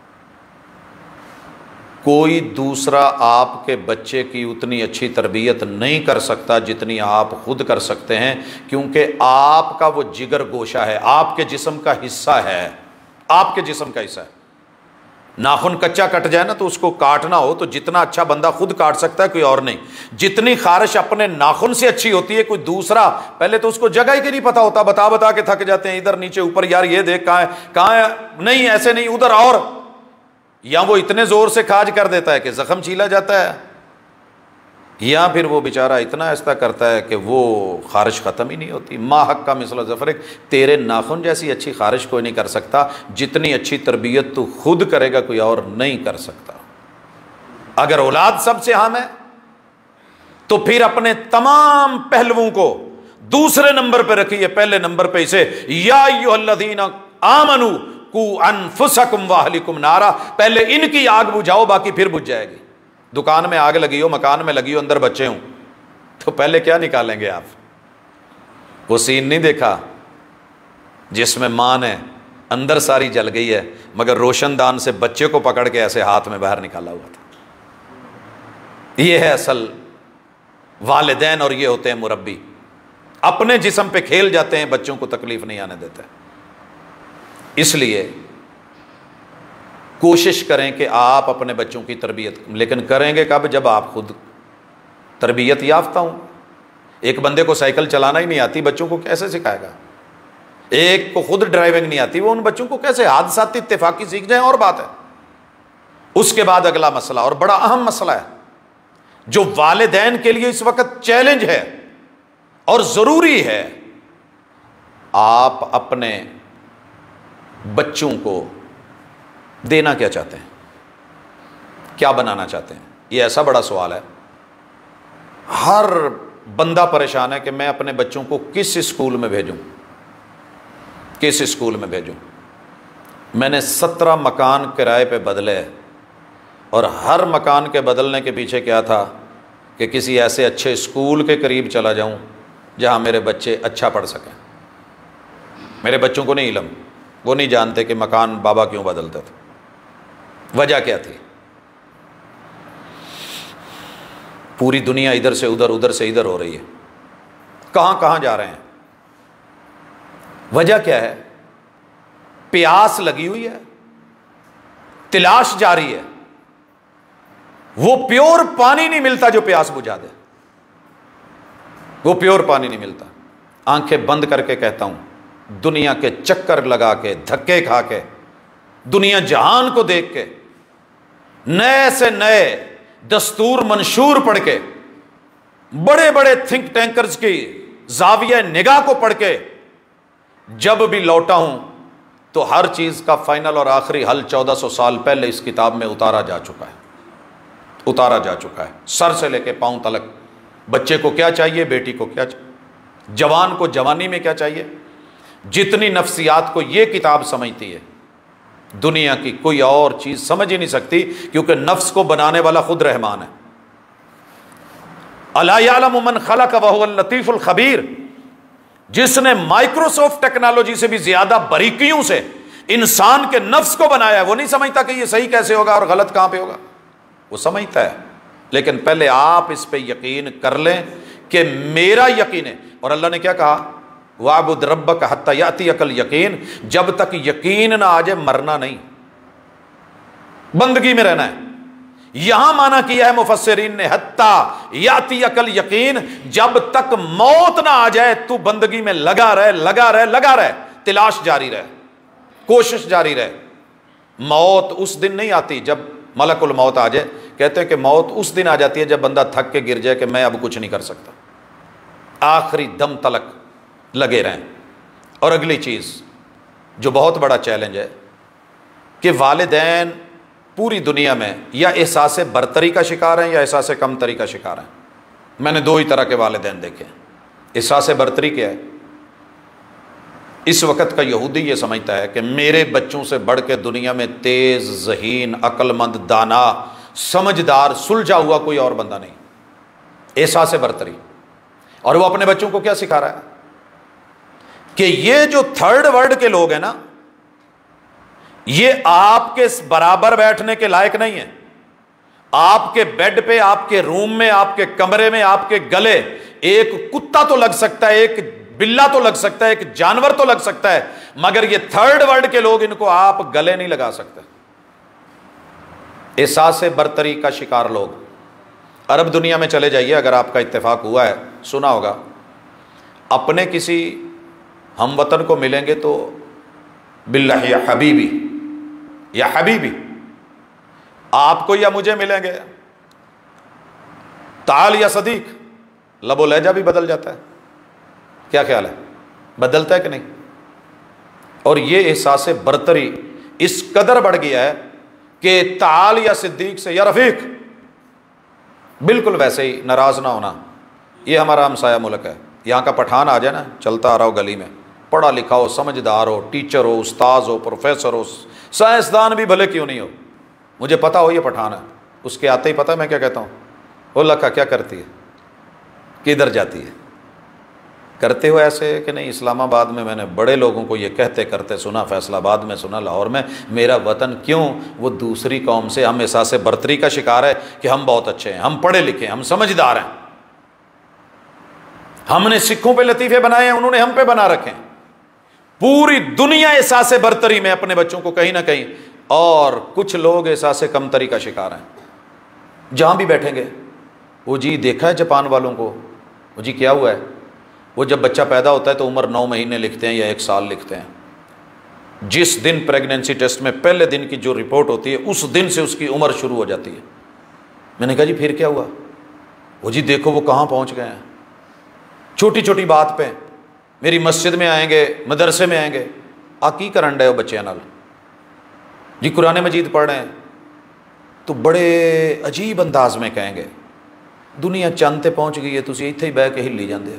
कोई दूसरा आपके बच्चे की उतनी अच्छी तरबियत नहीं कर सकता जितनी आप खुद कर सकते हैं, क्योंकि आपका वो जिगर गोशा है, आपके जिस्म का हिस्सा है, आपके जिस्म का हिस्सा है। नाखून कच्चा कट जाए ना तो उसको काटना हो तो जितना अच्छा बंदा खुद काट सकता है, कोई और नहीं। जितनी खारिश अपने नाखून से अच्छी होती है, कोई दूसरा पहले तो उसको जगह ही नहीं पता होता, बता बता के थक जाते हैं, इधर नीचे ऊपर, यार ये देख कहाँ है, कहाँ है, नहीं ऐसे नहीं, उधर, और या वो इतने जोर से खाज कर देता है कि जख्म छीला जाता है, या फिर वो बेचारा इतना ऐसा करता है कि वो खारिश ख़त्म ही नहीं होती। माँ हक का मिसल ज़फ़रिक, तेरे नाखून जैसी अच्छी खारिश कोई नहीं कर सकता, जितनी अच्छी तरबियत तू खुद करेगा कोई और नहीं कर सकता। अगर औलाद सबसे अहम है तो फिर अपने तमाम पहलुओं को दूसरे नंबर पर रखिए, पहले नंबर पर इसे या अय्युहल्लज़ीना आमनू कू अनफुसकुम व अहलिकुम नारा, पहले इनकी आग बुझाओ, बाकी फिर बुझ जाएगी। दुकान में आग लगी हो, मकान में लगी हो, अंदर बच्चे हों, तो पहले क्या निकालेंगे आप? वो सीन नहीं देखा जिसमें मां ने अंदर सारी जल गई है मगर रोशनदान से बच्चे को पकड़ के ऐसे हाथ में बाहर निकाला हुआ था। ये है असल वालिदैन और ये होते हैं मुरब्बी। अपने जिस्म पे खेल जाते हैं, बच्चों को तकलीफ नहीं आने देते। इसलिए कोशिश करें कि आप अपने बच्चों की तरबियत, लेकिन करेंगे कब? जब आप खुद तरबियत याफ्ता हों। एक बंदे को साइकिल चलाना ही नहीं आती, बच्चों को कैसे सिखाएगा? एक को खुद ड्राइविंग नहीं आती, वो उन बच्चों को कैसे? हादसाती इत्तेफाकी सीख जाए और बात है। उसके बाद अगला मसला और बड़ा अहम मसला है जो वालिदैन के लिए इस वक्त चैलेंज है और जरूरी है, आप अपने बच्चों को देना क्या चाहते हैं, क्या बनाना चाहते हैं? ये ऐसा बड़ा सवाल है। हर बंदा परेशान है कि मैं अपने बच्चों को किस स्कूल में भेजूं, किस स्कूल में भेजूं। मैंने 17 मकान किराए पे बदले और हर मकान के बदलने के पीछे क्या था कि किसी ऐसे अच्छे स्कूल के करीब चला जाऊं जहां मेरे बच्चे अच्छा पढ़ सकें। मेरे बच्चों को नहीं इल्म, वो नहीं जानते कि मकान बाबा क्यों बदलते थे, वजह क्या थी। पूरी दुनिया इधर से उधर, उधर से इधर हो रही है, कहां कहां जा रहे हैं, वजह क्या है? प्यास लगी हुई है, तलाश जारी है। वो प्योर पानी नहीं मिलता जो प्यास बुझा दे, वो प्योर पानी नहीं मिलता। आंखें बंद करके कहता हूं, दुनिया के चक्कर लगा के, धक्के खा के, दुनिया जहान को देख के, नए से नए दस्तूर मंशूर पढ़ के, बड़े बड़े थिंक टैंकर्स की जाविया निगाह को पढ़ के जब भी लौटा हूं तो हर चीज का फाइनल और आखिरी हल 1400 साल पहले इस किताब में उतारा जा चुका है, उतारा जा चुका है, सर से लेके पांव तलक। बच्चे को क्या चाहिए, बेटी को क्या चाहिए, जवान को जवानी में क्या चाहिए, जितनी नफ्सियात को ये किताब समझती है, दुनिया की कोई और चीज समझ ही नहीं सकती, क्योंकि नफ्स को बनाने वाला खुद रहमान है। अला यअलमु मन खलक व हुवल लतीफुल खबीर, जिसने माइक्रोसॉफ्ट टेक्नोलॉजी से भी ज्यादा बारीकियों से इंसान के नफ्स को बनाया है, वो नहीं समझता कि ये सही कैसे होगा और गलत कहां पे होगा। वो समझता है, लेकिन पहले आप इस पे यकीन कर लें कि मेरा यकीन है। और अल्लाह ने क्या कहा, वाबुद रब्बक हत्ता यातियकल यकीन, जब तक यकीन ना आ जाए मरना नहीं, बंदगी में रहना है। यहां माना किया है मुफस्सिरीन ने हत्ता यातियकल यकीन, जब तक मौत ना आ जाए तू बंदगी में लगा रहे, लगा रहे, लगा रहे, तलाश जारी रहे, कोशिश जारी रहे। मौत उस दिन नहीं आती जब मलकुल मौत आ जाए। कहते हैं कि मौत उस दिन आ जाती है जब बंदा थक के गिर जाए कि मैं अब कुछ नहीं कर सकता, आखिरी दम तलक लगे रहें। और अगली चीज़ जो बहुत बड़ा चैलेंज है कि वालिदैन पूरी दुनिया में या एहसास बरतरी का शिकार हैं या एहसास कमतरी का शिकार हैं। मैंने दो ही तरह के वालिदैन देखे। एहसास बरतरी क्या है? इस वक्त का यहूदी ये समझता है कि मेरे बच्चों से बढ़ के दुनिया में तेज, ज़हीन, अक्लमंद, दाना, समझदार, सुलझा हुआ कोई और बंदा नहीं। एहसास बरतरी। और वो अपने बच्चों को क्या सिखा रहा है कि ये जो थर्ड वर्ल्ड के लोग हैं ना, ये आपके बराबर बैठने के लायक नहीं है। आपके बेड पे, आपके रूम में, आपके कमरे में, आपके गले एक कुत्ता तो लग सकता है, एक बिल्ला तो लग सकता है, एक जानवर तो लग सकता है, मगर ये थर्ड वर्ल्ड के लोग, इनको आप गले नहीं लगा सकते। एहसास बरतरी का शिकार लोग। अरब दुनिया में चले जाइए, अगर आपका इत्तेफाक हुआ है, सुना होगा, अपने किसी हमवतन को मिलेंगे तो बिल्लाह या हबीबी, या हबीबी, आपको या मुझे मिलेंगे, ताल या सदीक, लबो लहजा भी बदल जाता है। क्या ख्याल है, बदलता है कि नहीं? और ये एहसास बरतरी इस कदर बढ़ गया है कि ताल या सिद्दीक से या रफीक, बिल्कुल वैसे ही नाराज ना होना। ये हमारा हमसाया मुल्क है। यहाँ का पठान आ जाए ना, चलता आ रहा हो गली में, पढ़ा लिखा हो, समझदार हो, टीचर हो, उस्ताद हो, प्रोफेसर हो, साइंसदान भी भले क्यों नहीं हो, मुझे पता हो ये पठान है, उसके आते ही पता मैं क्या कहता हूँ, ओ लखा क्या करती है, किधर जाती है? करते हो ऐसे कि नहीं? इस्लामाबाद में मैंने बड़े लोगों को ये कहते करते सुना, फैसलाबाद में सुना, लाहौर में, मेरा वतन क्यों वो दूसरी कौम से हम एहसास बरतरी का शिकार है कि हम बहुत अच्छे हैं, हम पढ़े लिखे हैं, हम समझदार हैं, हमने सिखों पे लतीफ़े बनाए हैं, उन्होंने हम पे बना रखे हैं। पूरी दुनिया एहसास बरतरी में अपने बच्चों को कहीं ना कहीं, और कुछ लोग एहसास कमतरी का शिकार हैं। जहां भी बैठेंगे, वो जी देखा है जापान वालों को, वो जी क्या हुआ है, वो जब बच्चा पैदा होता है तो उम्र 9 महीने लिखते हैं या 1 साल लिखते हैं। जिस दिन प्रेगनेंसी टेस्ट में पहले दिन की जो रिपोर्ट होती है, उस दिन से उसकी उम्र शुरू हो जाती है। मैंने कहा जी फिर क्या हुआ? वो जी देखो वो कहाँ पहुँच गए हैं, छोटी छोटी बात पे मेरी मस्जिद में आएंगे, मदरसे में आएंगे, की करन डे हो बच्चों नाल जी, कुरान मजीद पढ़ रहे हैं तो बड़े अजीब अंदाज में कहेंगे दुनिया चंद ते पहुँच गई है, तुसीं इत्थे ही बह के हिली जाते हो।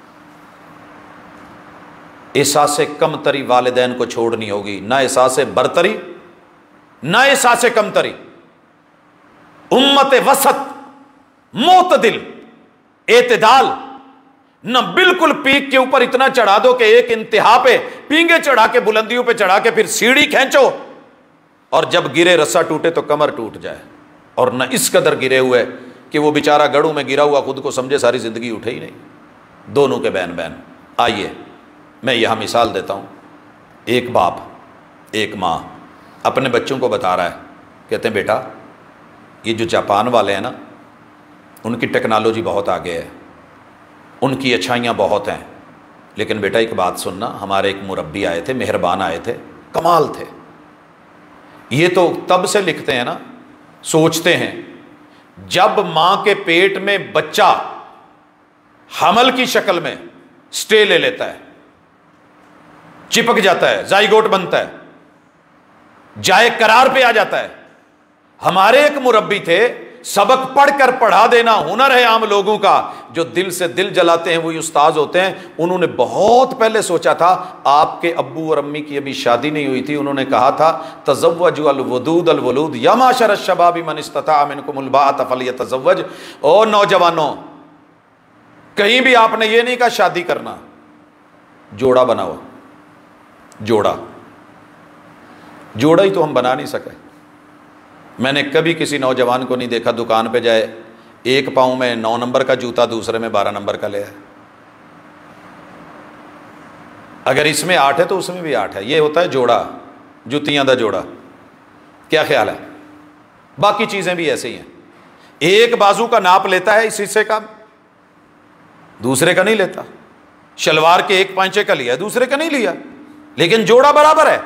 एहसास कमतरी वालिदैन को छोड़नी होगी, ना एहसास बरतरी ना एहसास कमतरी। उम्मत वसत, मोतदिल, एतदाल, न बिल्कुल पीक के ऊपर इतना चढ़ा दो कि एक इंतहा पे पींगे चढ़ा के, बुलंदियों पे चढ़ा के फिर सीढ़ी खींचो और जब गिरे रस्सा टूटे तो कमर टूट जाए, और न इस कदर गिरे हुए कि वो बेचारा गड़ू में गिरा हुआ खुद को समझे सारी जिंदगी उठे ही नहीं। दोनों के बैन बैन। आइए मैं यहां मिसाल देता हूं। एक बाप, एक मां अपने बच्चों को बता रहा है, कहते हैं बेटा ये जो जापान वाले हैं ना, उनकी टेक्नोलॉजी बहुत आगे है, उनकी अच्छाइयाँ बहुत हैं, लेकिन बेटा एक बात सुनना, हमारे एक मुरब्बी आए थे, मेहरबान आए थे, कमाल थे। ये तो तब से लिखते हैं ना, सोचते हैं जब माँ के पेट में बच्चा हमल की शक्ल में स्टे ले लेता है, चिपक जाता है, जाइगोट बनता है, जाए करार पे आ जाता है। हमारे एक मुरब्बी थे, सबक पढ़कर पढ़ा देना हुनर है आम लोगों का। जो दिल से दिल जलाते हैं वही उस्ताद होते हैं। उन्होंने बहुत पहले सोचा था, आपके अब्बू और अम्मी की अभी शादी नहीं हुई थी, उन्होंने कहा था तज़व्वजु अल-वदूद अल-वलूद या माशर अश-शबाबी मन इस्तता मिनकुमुल बाअत फलयतज़व्वज। ओ नौजवानों, कहीं भी आपने ये नहीं कहा शादी करना, जोड़ा बनाओ। जोड़ा ही तो हम बना नहीं सके। मैंने कभी किसी नौजवान को नहीं देखा दुकान पे जाए, एक पाँव में 9 नंबर का जूता, दूसरे में 12 नंबर का ले आए। अगर इसमें 8 है तो उसमें भी 8 है। ये होता है जोड़ा, जुतियां दा जोड़ा। क्या ख्याल है? बाकी चीजें भी ऐसे ही हैं। एक बाजू का नाप लेता है इस हिस्से का, दूसरे का नहीं लेता। शलवार के एक पांचे का लिया, दूसरे का नहीं लिया, लेकिन जोड़ा बराबर है।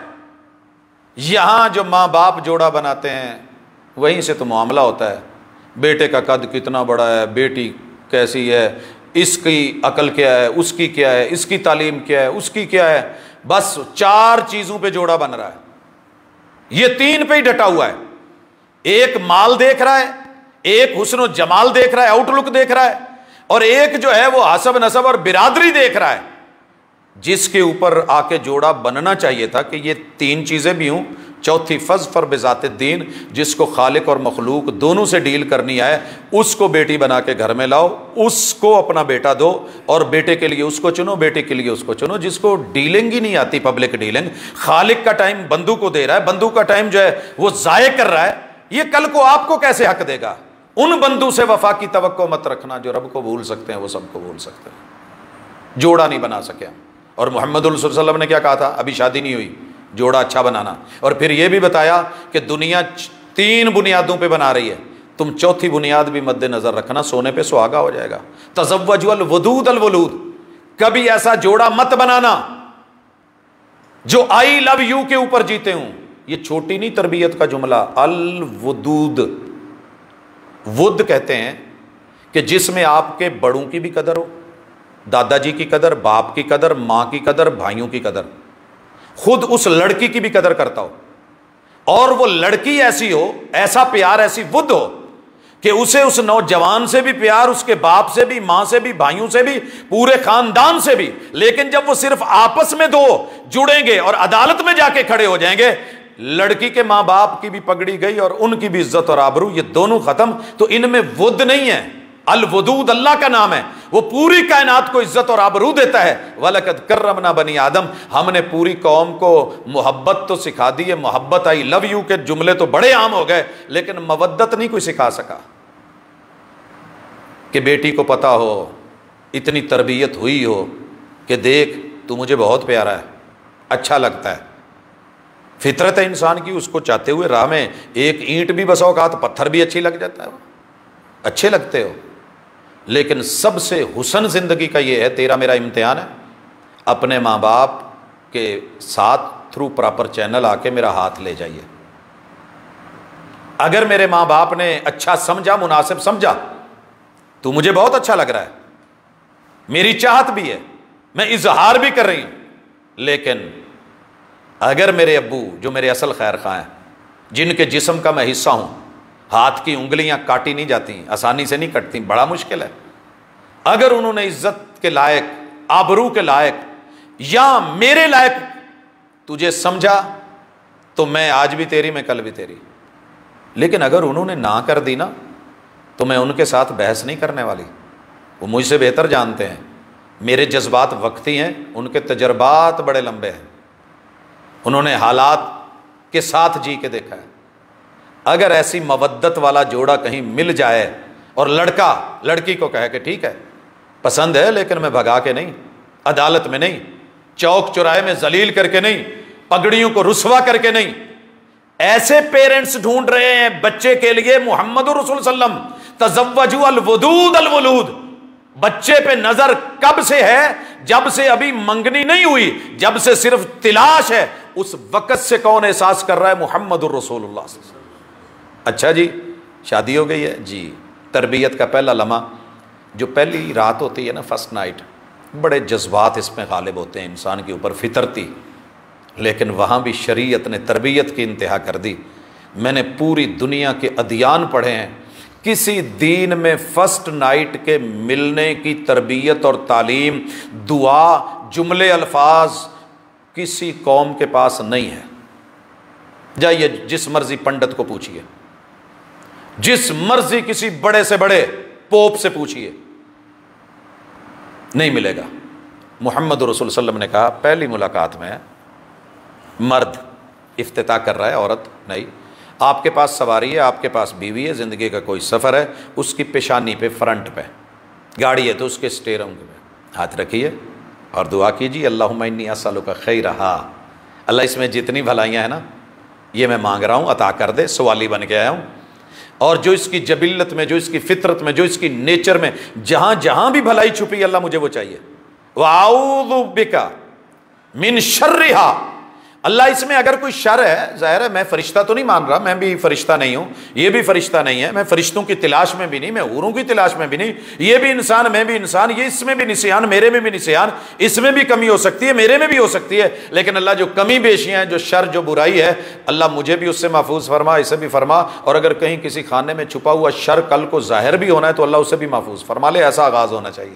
यहां जो माँ बाप जोड़ा बनाते हैं वहीं से तो मामला होता है। बेटे का कद कितना बड़ा है, बेटी कैसी है, इसकी अकल क्या है, उसकी क्या है, इसकी तालीम क्या है, उसकी क्या है। बस 4 चीजों पे जोड़ा बन रहा है। ये 3 पे ही डटा हुआ है। एक माल देख रहा है, एक हुस्न जमाल देख रहा है, आउटलुक देख रहा है, और एक जो है वो हसब नसब और बिरादरी देख रहा है। जिसके ऊपर आके जोड़ा बनना चाहिए था कि ये 3 चीजें भी हों। चौथी फज फर बिजात दीन, जिसको खालिक और मखलूक दोनों से डील करनी है, उसको बेटी बना के घर में लाओ, उसको अपना बेटा दो, और बेटे के लिए उसको चुनो, बेटे के लिए उसको चुनो। जिसको डीलिंग ही नहीं आती, पब्लिक डीलिंग, खालिक का टाइम बंदू को दे रहा है, बंदू का टाइम जो है वो जाये कर रहा है, ये कल को आपको कैसे हक देगा? उन बंदू से वफा की तवक्को मत रखना जो रब को भूल सकते हैं, वो सबको भूल सकते हैं। जोड़ा नहीं बना सके। और मोहम्मद सल्लल्लाहु अलैहि वसल्लम ने क्या कहा था? अभी शादी नहीं हुई, जोड़ा अच्छा बनाना। और फिर यह भी बताया कि दुनिया 3 बुनियादों पे बना रही है, तुम चौथी बुनियाद भी मद्देनजर रखना, सोने पे सुहागा हो जाएगा। तज़व्वजु अल-वदूद अल-वलूद, कभी ऐसा जोड़ा मत बनाना जो आई लव यू के ऊपर जीते हूं। ये छोटी नहीं तरबियत का जुमला। अल-वदूद, वुद कहते हैं कि जिसमें आपके बड़ों की भी कदर हो, दादाजी की कदर, बाप की कदर, मां की कदर, भाइयों की कदर, खुद उस लड़की की भी कदर करता हो, और वो लड़की ऐसी हो, ऐसा प्यार, ऐसी वुद हो कि उसे उस नौजवान से भी प्यार, उसके बाप से भी, मां से भी, भाइयों से भी, पूरे खानदान से भी। लेकिन जब वो सिर्फ आपस में 2 जुड़ेंगे और अदालत में जाके खड़े हो जाएंगे, लड़की के मां बाप की भी पगड़ी गई और उनकी भी इज्जत और आबरू, ये दोनों खत्म। तो इनमें वुद नहीं है। अल-वदूद अल्लाह का नाम है, वो पूरी कायनात को इज्जत और आबरू देता है। वलकद कर्रमना बनी आदम, हमने पूरी कौम को मोहब्बत तो सिखा दी है। मोहब्बत, आई लव यू के जुमले तो बड़े आम हो गए, लेकिन मवद्दत नहीं कोई सिखा सका। कि बेटी को पता हो, इतनी तरबियत हुई हो कि देख तू मुझे बहुत प्यारा है, अच्छा लगता है। फितरत है इंसान की, उसको चाहते हुए राह में एक ईंट भी बसाओ कहा तो पत्थर भी अच्छी लग जाता है, अच्छे लगते हो। लेकिन सबसे हुस्न जिंदगी का ये है, तेरा मेरा इम्तिहान है, अपने माँ बाप के साथ थ्रू प्रॉपर चैनल आके मेरा हाथ ले जाइए। अगर मेरे माँ बाप ने अच्छा समझा, मुनासिब समझा, तो मुझे बहुत अच्छा लग रहा है, मेरी चाहत भी है, मैं इजहार भी कर रही हूं। लेकिन अगर मेरे अब्बू जो मेरे असल खैर खां हैं, जिनके जिस्म का मैं हिस्सा हूं, हाथ की उंगलियां काटी नहीं जाती, आसानी से नहीं कटती, बड़ा मुश्किल है। अगर उन्होंने इज्जत के लायक, आबरू के लायक या मेरे लायक तुझे समझा, तो मैं आज भी तेरी, मैं कल भी तेरी। लेकिन अगर उन्होंने ना कर दी ना, तो मैं उनके साथ बहस नहीं करने वाली। वो मुझसे बेहतर जानते हैं, मेरे जज्बात वक्ती हैं, उनके तजर्बात बड़े लंबे हैं, उन्होंने हालात के साथ जी के देखा है। अगर ऐसी मवद्दत वाला जोड़ा कहीं मिल जाए और लड़का लड़की को कहे कि ठीक है पसंद है, लेकिन मैं भगा के नहीं, अदालत में नहीं, चौक चौराहे में जलील करके नहीं, पगड़ियों को रुसवा करके नहीं, ऐसे पेरेंट्स ढूंढ रहे हैं बच्चे के लिए। मोहम्मद रसूल सल्लम तज़व्वजु अल-वदूद अल-वलूद, बच्चे पे नजर कब से है? जब से अभी मंगनी नहीं हुई, जब से सिर्फ तिलाश है, उस वक्त से कौन एहसास कर रहा है? मोहम्मद रसूलुल्लाह। अच्छा जी, शादी हो गई है जी, तरबियत का पहला लम्हा, जो पहली रात होती है ना, फर्स्ट नाइट, बड़े जज्बात इसमें गालिब होते हैं इंसान के ऊपर, फितरती। लेकिन वहाँ भी शरीयत ने तरबियत की इंतहा कर दी। मैंने पूरी दुनिया के अदियान पढ़े हैं, किसी दीन में फर्स्ट नाइट के मिलने की तरबियत और तालीम, दुआ, जुमले, अल्फाज किसी कौम के पास नहीं है। जाइए जिस मर्जी पंडित को पूछिए, जिस मर्जी किसी बड़े से बड़े पोप से पूछिए, नहीं मिलेगा। मोहम्मद रसूल सल्लल्लाहु अलैहि वसल्लम ने कहा पहली मुलाकात में मर्द इफ्तिताह कर रहा है, औरत नहीं। आपके पास सवारी है, आपके पास बीवी है, ज़िंदगी का कोई सफ़र है, उसकी पेशानी पे, फ्रंट पे गाड़ी है तो उसके स्टीयरिंग पे हाथ रखिए और दुआ कीजिए, अल्लाहुम्मा इन्नी अस्अलुका खैरहा, अल्लाह इसमें जितनी भलाइयाँ हैं ना ये मैं मांग रहा हूँ, अता कर दे, सवाली बन के आया हूँ। और जो इसकी जबिल्लत में, जो इसकी फितरत में, जो इसकी नेचर में जहाँ जहाँ भी भलाई छुपी अल्लाह मुझे वो चाहिए। वाऊदु बिका मिन शर्रिहा, अल्लाह इसमें अगर कोई शर है, ज़ाहिर है मैं फरिश्ता तो नहीं मान रहा, मैं भी फरिश्ता नहीं हूँ, ये भी फरिश्ता नहीं है, मैं फरिश्तों की तलाश में भी नहीं, मैं हूरों की तलाश में भी नहीं, ये भी इंसान मैं भी इंसान, ये इसमें भी निसियान मेरे में भी निसियान, इसमें भी कमी हो सकती है मेरे में भी हो सकती है, लेकिन अल्लाह जो कमी बेशियाँ हैं, जो शर जो बुराई है, अल्लाह मुझे भी उससे महफूज फरमा, इसे भी फरमा। और अगर कहीं किसी खाने में छुपा हुआ शर कल को ज़ाहिर भी होना है तो अल्लाह उसे भी महफूज फरमा ले, ऐसा आगाज़ होना चाहिए।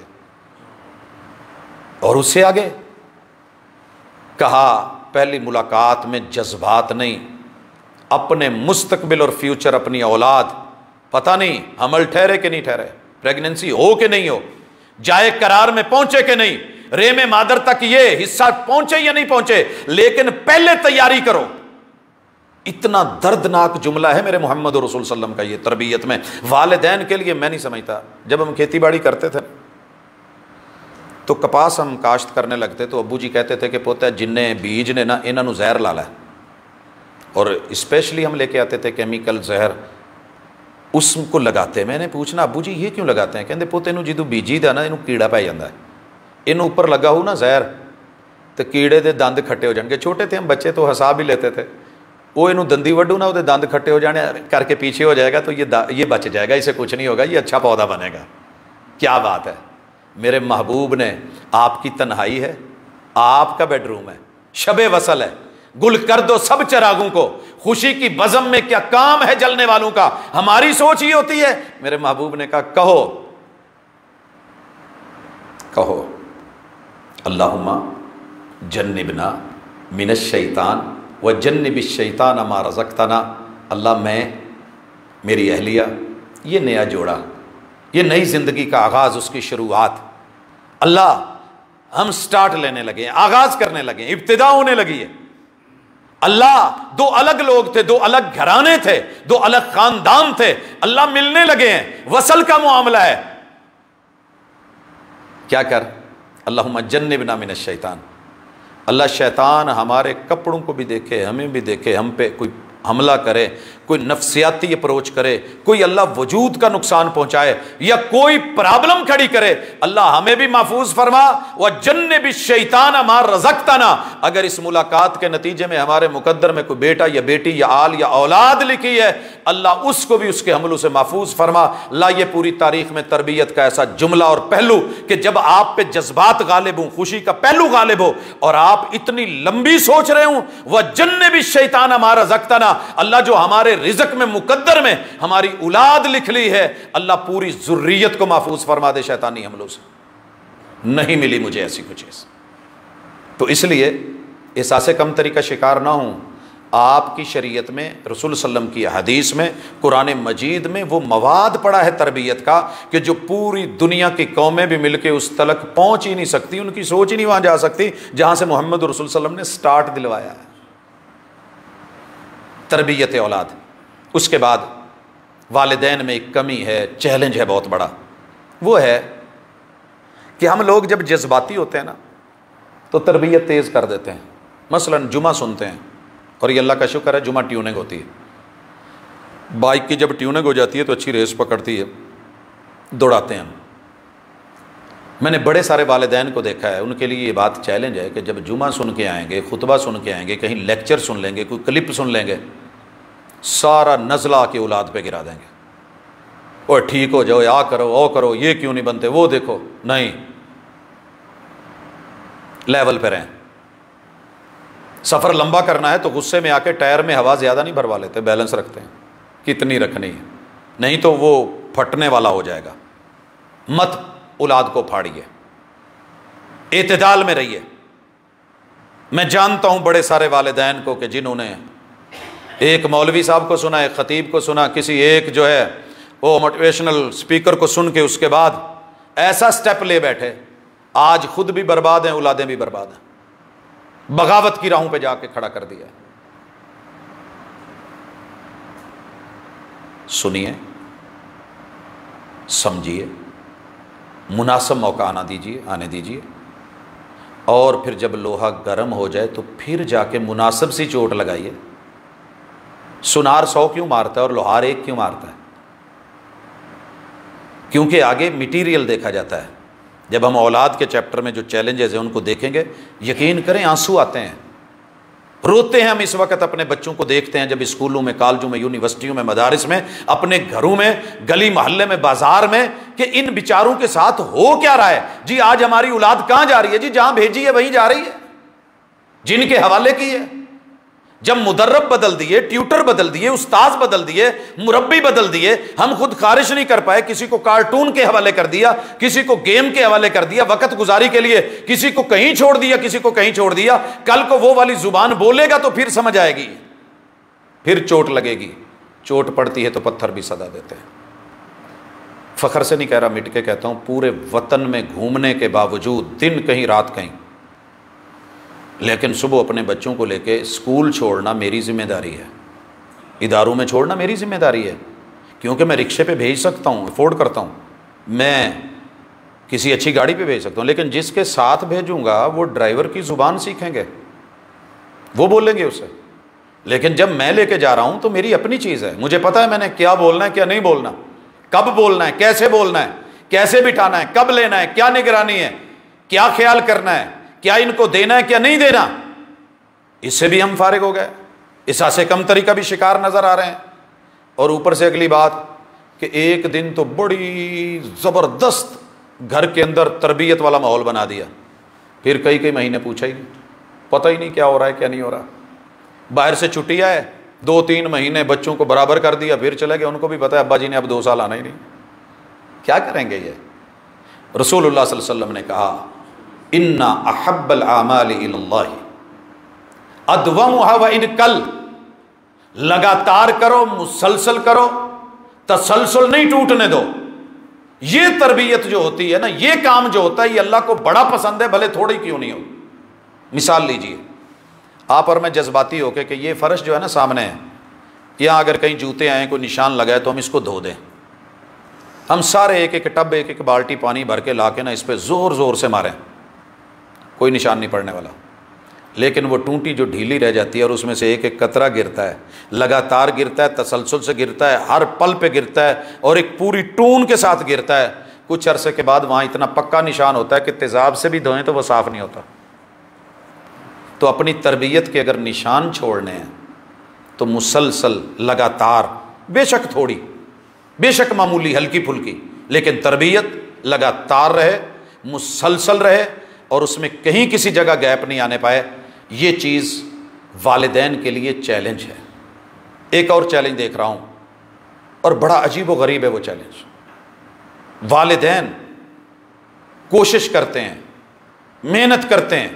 और उससे आगे कहा पहली मुलाकात में जज्बात नहीं, अपने मुस्तकबिल और फ्यूचर, अपनी औलाद, पता नहीं हमल ठहरे कि नहीं ठहरे, प्रेगनेंसी हो कि नहीं हो, जाए करार में पहुंचे कि नहीं, रेमे मादर तक ये हिस्सा पहुंचे या नहीं पहुंचे, लेकिन पहले तैयारी करो। इतना दर्दनाक जुमला है मेरे मोहम्मद रसूल सल्लल्लाहु अलैहि वसल्लम का ये तरबियत में वालिदैन के लिए। मैं नहीं समझता, जब हम खेती बाड़ी करते थे तो कपास हम काश्त करने लगते तो अब्बू जी कहते थे कि पोता जिन्ने बीज ने ना इन्हों जहर ला लै, और स्पेशली हम लेके आते थे केमिकल जहर, उसको लगाते। मैंने पूछना अब्बू जी ये क्यों लगाते हैं? कहते पोते इनू जो बीजी दा ना इनू कीड़ा पै जाता है, इन ऊपर लगा हो ना जहर तो कीड़े के दंद खट्टे हो जाएंगे। छोटे थे हम बच्चे तो हंसा भी लेते थे, वो इनू दंदी वड्डू ना वो दंद खट्टे हो जाने करके पीछे हो जाएगा तो ये बच जाएगा, इसे कुछ नहीं होगा, ये अच्छा पौधा बनेगा। क्या बात है, मेरे महबूब ने, आपकी तन्हाई है, आपका बेडरूम है, शबे वसल है, गुल कर दो सब चिरागों को, खुशी की बज़म में क्या काम है जलने वालों का। हमारी सोच ही होती है। मेरे महबूब ने कहा कहो कहो अल्लाहुम्मा जन्निबना मिनश शैतान व जन्निबिश शैतान मा रज़क़तना। अल्लाह मैं, मेरी अहलिया, ये नया जोड़ा, ये नई ज़िंदगी का आगाज़, उसकी शुरुआत, अल्लाह हम स्टार्ट लेने लगे हैं, आगाज़ करने लगे हैं, इब्तिदा होने लगी है। अल्लाह दो अलग लोग थे, दो अलग घराने थे, दो अलग खानदान थे, अल्लाह मिलने लगे हैं, वसल का मामला है। क्या कर, अल्लाहुम्मा जन्निबना मिनश शैतान, अल्लाह शैतान हमारे कपड़ों को भी देखे, हमें भी देखे, हम पे कोई हमला करे, कोई नफ्सियाती अप्रोच करे, कोई अल्लाह वजूद का नुकसान पहुंचाए या कोई प्रॉब्लम खड़ी करे, अल्लाह हमें भी महफूज फरमा। व जन्नबि शैतान मा रज़क़तना, अगर इस मुलाकात के नतीजे में हमारे मुकद्दर में कोई बेटा या बेटी या आल या औलाद लिखी है, अल्लाह उसको भी उसके हमलों से महफूज फरमा। ला ये पूरी तारीख में तरबियत का ऐसा जुमला और पहलू कि जब आप पे जज्बात गालिब हों, खुशी का पहलू गालिब हो और आप इतनी लंबी सोच रहे हों, व जन्नबि शैतान मा रज़क़तना, अल्लाह जो हमारे रिज़्क़ में मुकद्दर में हमारी औलाद लिख ली है, अल्लाह पूरी ज़ुर्रियत को महफूज फरमा दे शैतानी हमलों से। नहीं मिली मुझे ऐसी कुछ चीज़, तो इसलिए एहसास कमतरी का शिकार ना हूं। आपकी शरीयत में, रसूल सल्लम की हदीस में, कुरान मजीद में वो मवाद पड़ा है तरबियत का कि जो पूरी दुनिया की कौमें भी मिलकर उस तलक पहुंच ही नहीं सकती, उनकी सोच ही नहीं वहां जा सकती जहां से मोहम्मद रसूल सल्लम ने स्टार्ट दिलवाया है, तरबियत औलाद। उसके बाद वालिदैन में एक कमी है, चैलेंज है बहुत बड़ा, वो है कि हम लोग जब जज्बाती होते हैं ना तो तरबियत तेज़ कर देते हैं। मसलन जुमा सुनते हैं, और ये अल्लाह का शुक्र है जुमा ट्यूनिंग होती है, बाइक की जब ट्यूनिंग हो जाती है तो अच्छी रेस पकड़ती है, दौड़ाते हैं हम। मैंने बड़े सारे वालिदैन को देखा है, उनके लिए ये बात चैलेंज है कि जब जुमा सुन के आएंगे, खुतबा सुन के आएंगे, कहीं लेक्चर सुन लेंगे, कोई क्लिप सुन लेंगे, सारा नज़ला के औलाद पे गिरा देंगे। और ठीक हो जाओ, आ करो, ओ करो, ये क्यों नहीं बनते, वो देखो, नहीं, लेवल पे रहें। सफ़र लंबा करना है तो गुस्से में आके टायर में हवा ज़्यादा नहीं भरवा लेते, बैलेंस रखते हैं, कितनी रखनी है, नहीं तो वो फटने वाला हो जाएगा। मत औलाद को फाड़िए, एतदाल में रहिए। मैं जानता हूं बड़े सारे वालिदैन को कि जिन्होंने एक मौलवी साहब को सुना, एक खतीब को सुना, किसी एक जो है वो मोटिवेशनल स्पीकर को सुन के उसके बाद ऐसा स्टेप ले बैठे, आज खुद भी बर्बाद हैं, औलादें भी बर्बाद हैं, बगावत की राहों पे जाके खड़ा कर दिया। सुनिए, समझिए, मुनासिब मौका आने दीजिए, और फिर जब लोहा गर्म हो जाए तो फिर जाके मुनासिब सी चोट लगाइए। सुनार 100 क्यों मारता है और लोहार 1 क्यों मारता है? क्योंकि आगे मटीरियल देखा जाता है। जब हम औलाद के चैप्टर में जो चैलेंजेस हैं उनको देखेंगे, यकीन करें आंसू आते हैं, रोते हैं हम इस वक्त अपने बच्चों को देखते हैं जब स्कूलों में, कॉलेजों में, यूनिवर्सिटियों में, मदारिस में, अपने घरों में, गली मोहल्ले में, बाजार में, कि इन बेचारों के साथ हो क्या रहा है। जी आज हमारी औलाद कहां जा रही है? जी जहां भेजी है वहीं जा रही है, जिनके हवाले की है। जब मुदर्रब बदल दिए, ट्यूटर बदल दिए, उस्ताद बदल दिए, मुरब्बी बदल दिए, हम खुद खारिज नहीं कर पाए, किसी को कार्टून के हवाले कर दिया, किसी को गेम के हवाले कर दिया, वक्त गुजारी के लिए किसी को कहीं छोड़ दिया, किसी को कहीं छोड़ दिया। कल को वो वाली जुबान बोलेगा तो फिर समझ आएगी, फिर चोट लगेगी। चोट पड़ती है तो पत्थर भी सदा देते हैं। फखर से नहीं कह रहा, मिट के कहता हूं, पूरे वतन में घूमने के बावजूद, दिन कहीं रात कहीं, लेकिन सुबह अपने बच्चों को लेके स्कूल छोड़ना मेरी जिम्मेदारी है, इदारों में छोड़ना मेरी जिम्मेदारी है, क्योंकि मैं रिक्शे पे भेज सकता हूँ, अफोर्ड करता हूँ, मैं किसी अच्छी गाड़ी पे भेज सकता हूँ, लेकिन जिसके साथ भेजूंगा वो ड्राइवर की ज़ुबान सीखेंगे, वो बोलेंगे उसे। लेकिन जब मैं लेके जा रहा हूँ तो मेरी अपनी चीज़ है, मुझे पता है मैंने क्या बोलना है, क्या नहीं बोलना, कब बोलना है, कैसे बोलना है, कैसे बिठाना है, कब लेना है, क्या निगरानी है, क्या ख्याल करना है, क्या इनको देना है, क्या नहीं देना। इससे भी हम फारिग हो गए, इसा से कम तरीका भी शिकार नजर आ रहे हैं। और ऊपर से अगली बात कि एक दिन तो बड़ी ज़बरदस्त घर के अंदर तरबियत वाला माहौल बना दिया, फिर कई कई महीने पूछा ही नहीं, पता ही नहीं क्या हो रहा है क्या नहीं हो रहा। बाहर से छुट्टी आए, 2-3 महीने बच्चों को बराबर कर दिया, फिर चले गए, उनको भी पता है अब्बा जी ने अब 2 साल आना ही नहीं, क्या करेंगे ये। रसूलुल्लाह सल्लल्लाहु अलैहि वसल्लम ने कहा, इन्ना अहब्बल आमाल इल्लल्लाह अदवमुहा व इन कल, लगातार करो, मुसलसल करो, तसलसल नहीं टूटने दो। ये तरबियत जो होती है ना, ये काम जो होता है, ये अल्लाह को बड़ा पसंद है, भले थोड़ी क्यों नहीं हो। मिसाल लीजिए, आप और मैं जज्बाती होके कि ये फर्श जो है ना सामने है, यहाँ अगर कहीं जूते आए, कोई निशान लगाए तो हम इसको धो दें। हम सारे एक एक टब, एक एक बाल्टी पानी भर के ला के ना इस पर ज़ोर ज़ोर से मारें, कोई निशान नहीं पड़ने वाला। लेकिन वो टूटी जो ढीली रह जाती है और उसमें से एक एक कतरा गिरता है, लगातार गिरता है, तसलसल से गिरता है, हर पल पे गिरता है और एक पूरी टून के साथ गिरता है। कुछ अरसे के बाद वहाँ इतना पक्का निशान होता है कि तेज़ाब से भी धोएं तो वो साफ़ नहीं होता। तो अपनी तरबियत के अगर निशान छोड़ने हैं तो मुसलसल, लगातार, बेशक थोड़ी, बेशक मामूली, हल्की फुल्की, लेकिन तरबियत लगातार रहे, मुसलसल रहे और उसमें कहीं किसी जगह गैप नहीं आने पाए। ये चीज़ वालिदैन के लिए चैलेंज है। एक और चैलेंज देख रहा हूँ और बड़ा अजीब व गरीब है वो चैलेंज। वालिदैन कोशिश करते हैं, मेहनत करते हैं,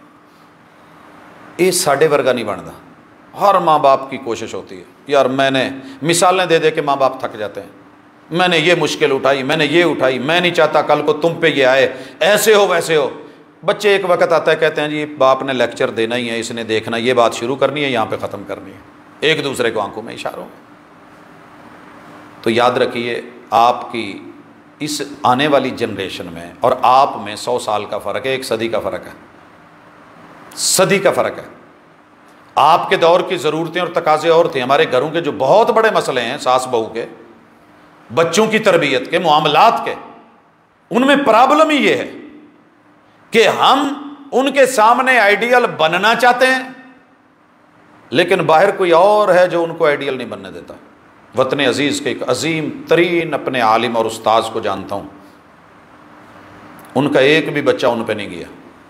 ये साढ़े वर्गा नहीं बनता। हर माँ बाप की कोशिश होती है, यार मैंने मिसालें दे दे के माँ बाप थक जाते हैं, मैंने ये मुश्किल उठाई, मैंने ये उठाई, मैं नहीं चाहता कल को तुम पे ये आए, ऐसे हो वैसे हो। बच्चे एक वक्त आता है कहते हैं जी बाप ने लेक्चर देना ही है, इसने देखना, ये बात शुरू करनी है, यहाँ पे ख़त्म करनी है, एक दूसरे को आंखों में इशारों में। तो याद रखिए, आपकी इस आने वाली जनरेशन में और आप में 100 साल का फ़र्क है, 1 सदी का फ़र्क है, सदी का फ़र्क है। आपके दौर की ज़रूरतें और तकाज़े और थे। हमारे घरों के जो बहुत बड़े मसले हैं, सास बहू के, बच्चों की तरबियत के, मामलात के, उनमें प्रॉब्लम ही ये है कि हम उनके सामने आइडियल बनना चाहते हैं, लेकिन बाहर कोई और है जो उनको आइडियल नहीं बनने देता। वतन अजीज़ के एक अजीम तरीन अपने आलिम और उस्ताद को जानता हूँ, उनका एक भी बच्चा उन पर नहीं गया।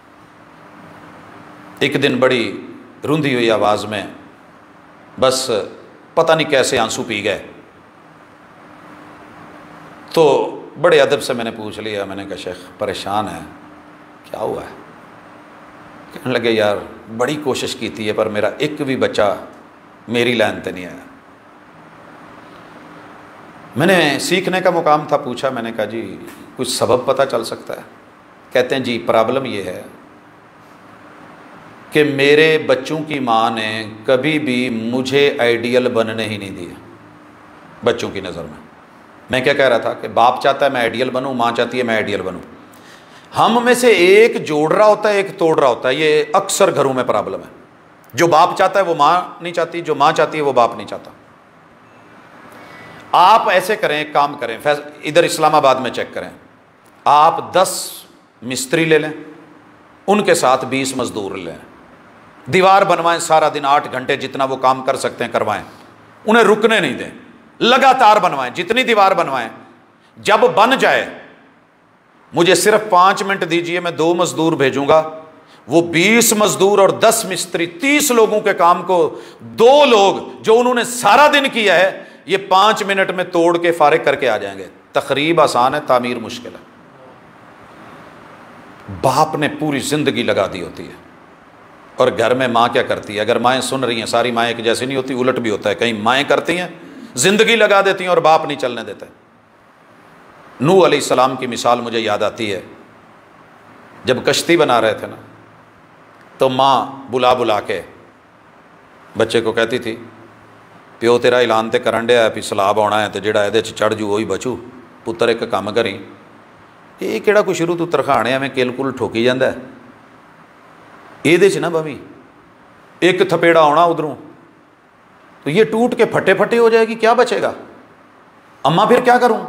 एक दिन बड़ी रुंधी हुई आवाज़ में बस पता नहीं कैसे आंसू पी गए। तो बड़े अदब से मैंने पूछ लिया, मैंने कहा शेख परेशान है, क्या हुआ है? कहने लगे यार बड़ी कोशिश की थी है पर मेरा एक भी बच्चा मेरी लाइन पे नहीं आया। मैंने सीखने का मुकाम था, पूछा, मैंने कहा जी कुछ सबब पता चल सकता है? कहते हैं जी प्रॉब्लम ये है कि मेरे बच्चों की माँ ने कभी भी मुझे आइडियल बनने ही नहीं दिया बच्चों की नज़र में। मैं क्या कह रहा था कि बाप चाहता है मैं आइडियल बनूं, माँ चाहती है मैं आइडियल बनूं। हम में से एक जोड़ रहा होता है, एक तोड़ रहा होता है। ये अक्सर घरों में प्रॉब्लम है। जो बाप चाहता है वो माँ नहीं चाहती, जो माँ चाहती है वो बाप नहीं चाहता। आप ऐसे करें, एक काम करें, इधर इस्लामाबाद में चेक करें, आप 10 मिस्त्री ले लें, उनके साथ 20 मजदूर लें, दीवार बनवाएं, सारा दिन 8 घंटे जितना वो काम कर सकते हैं करवाएं, उन्हें रुकने नहीं दें, लगातार बनवाएं, जितनी दीवार बनवाएं। जब बन जाए मुझे सिर्फ 5 मिनट दीजिए, मैं 2 मजदूर भेजूंगा, वो 20 मजदूर और 10 मिस्त्री 30 लोगों के काम को 2 लोग जो उन्होंने सारा दिन किया है ये 5 मिनट में तोड़ के फारिग करके आ जाएंगे। तकरीब आसान है, तामीर मुश्किल है। बाप ने पूरी जिंदगी लगा दी होती है। और घर में माँ क्या करती है? अगर माएँ सुन रही हैं, सारी माएँ एक जैसी नहीं होती, उलट भी होता है। कहीं माएँ करती हैं जिंदगी लगा देती हैं और बाप नहीं चलने देते। नूह अलैहिस्सलाम की मिसाल मुझे याद आती है। जब कश्ती बना रहे थे ना, तो माँ बुला बुला के बच्चे को कहती थी, प्यो तेरा ऐलान तो करन दिया भी सलाब आना है, तो जेड़ा ये चढ़ जू वही बचू, पुत्र एक काम करी। ये किहड़ा कोई शुरू तू तरखाने एवें किल कुल ठोकी जाता है, ये ना बवी एक थपेड़ा आना उधरों तो ये टूट के फटे फटे हो जाएगी, क्या बचेगा? अम्मा फिर क्या करूं?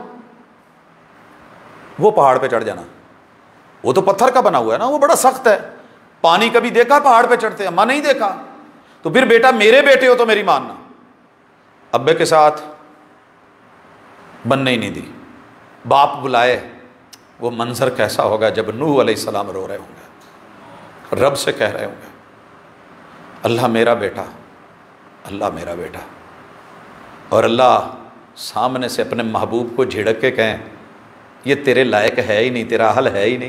वो पहाड़ पे चढ़ जाना, वो तो पत्थर का बना हुआ है ना, वो बड़ा सख्त है। पानी कभी देखा पहाड़ पे चढ़ते? अम्मा नहीं देखा। तो फिर बेटा मेरे बेटे हो तो मेरी मानना। अब्बे के साथ बनने ही नहीं दी। बाप बुलाए, वो मंजर कैसा होगा जब नूह अलैहिस्सलाम रो रहे होंगे, रब से कह रहे होंगे, अल्लाह मेरा बेटा, अल्लाह मेरा बेटा। और अल्लाह सामने से अपने महबूब को झिड़क के कहें, ये तेरे लायक है ही नहीं, तेरा हल है ही नहीं।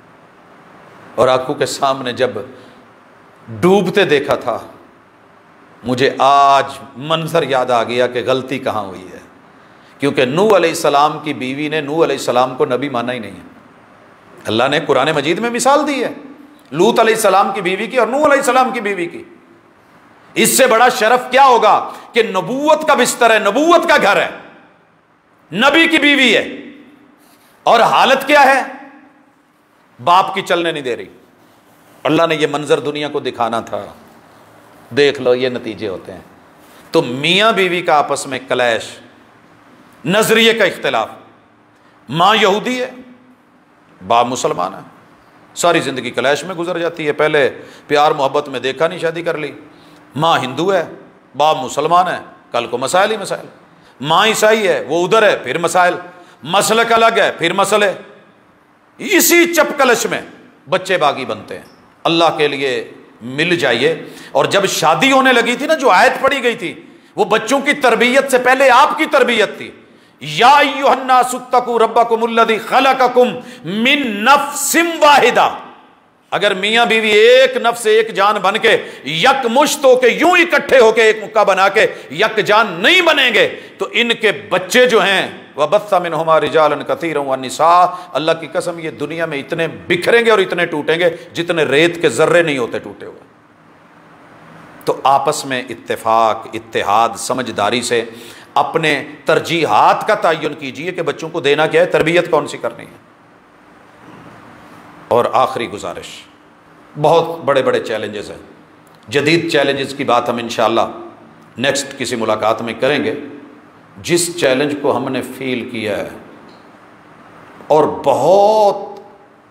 और आंखों के सामने जब डूबते देखा था, मुझे आज मंजर याद आ गया कि गलती कहाँ हुई है। क्योंकि नूह अलैहिस्सलाम की बीवी ने नूह अलैहिस्सलाम को नबी माना ही नहीं है। अल्लाह ने कुरान मजीद में मिसाल दी है लूत अलैहिस्सलाम की बीवी की और नूह अलैहिस्सलाम की बीवी की। इससे बड़ा शरफ क्या होगा कि नबूवत का बिस्तर है, नबूवत का घर है, नबी की बीवी है, और हालत क्या है? बाप की चलने नहीं दे रही। अल्लाह ने यह मंजर दुनिया को दिखाना था। देख लो ये नतीजे होते हैं। तो मियां बीवी का आपस में क्लैश, नजरिए का इख्तिलाफ। मां यहूदी है, बाप मुसलमान है, सारी जिंदगी क्लैश में गुजर जाती है। पहले प्यार मोहब्बत में देखा नहीं, शादी कर ली। माँ हिंदू है, बाप मुसलमान है, कल को मसाइल ही मसाइल। माँ ईसाई है, वो उधर है, फिर मसाइल। मसलक अलग है, फिर मसले। इसी चपकलश में बच्चे बागी बनते हैं। अल्लाह के लिए मिल जाइए। और जब शादी होने लगी थी ना, जो आयत पढ़ी गई थी, वो बच्चों की तरबियत से पहले आपकी तरबियत थी। या अय्युहन्नासु इत्तकू रब्बकुमुल्लज़ी खलक़कुम मिन नफ्सिन वाहिदा। अगर मियाँ बीवी एक नफ्स एक जान बन के यकमुश्त होके यूं इकट्ठे होके एक मुक्का बना के यक जान नहीं बनेंगे तो इनके बच्चे जो हैं वबस्सा मिनहुमा रिजालन कसीरन व निसा, अल्लाह की कसम ये दुनिया में इतने बिखरेंगे और इतने टूटेंगे जितने रेत के जर्रे नहीं होते टूटे हुए। तो आपस में इत्तेफाक, इत्तेहाद, समझदारी से अपने तरजीहात का तयन कीजिए कि बच्चों को देना क्या है, तरबियत कौन सी करनी है। और आखिरी गुजारिश, बहुत बड़े बड़े चैलेंजेस हैं, जदीद चैलेंजेस की बात हम इंशाअल्लाह नेक्स्ट किसी मुलाकात में करेंगे। जिस चैलेंज को हमने फील किया है और बहुत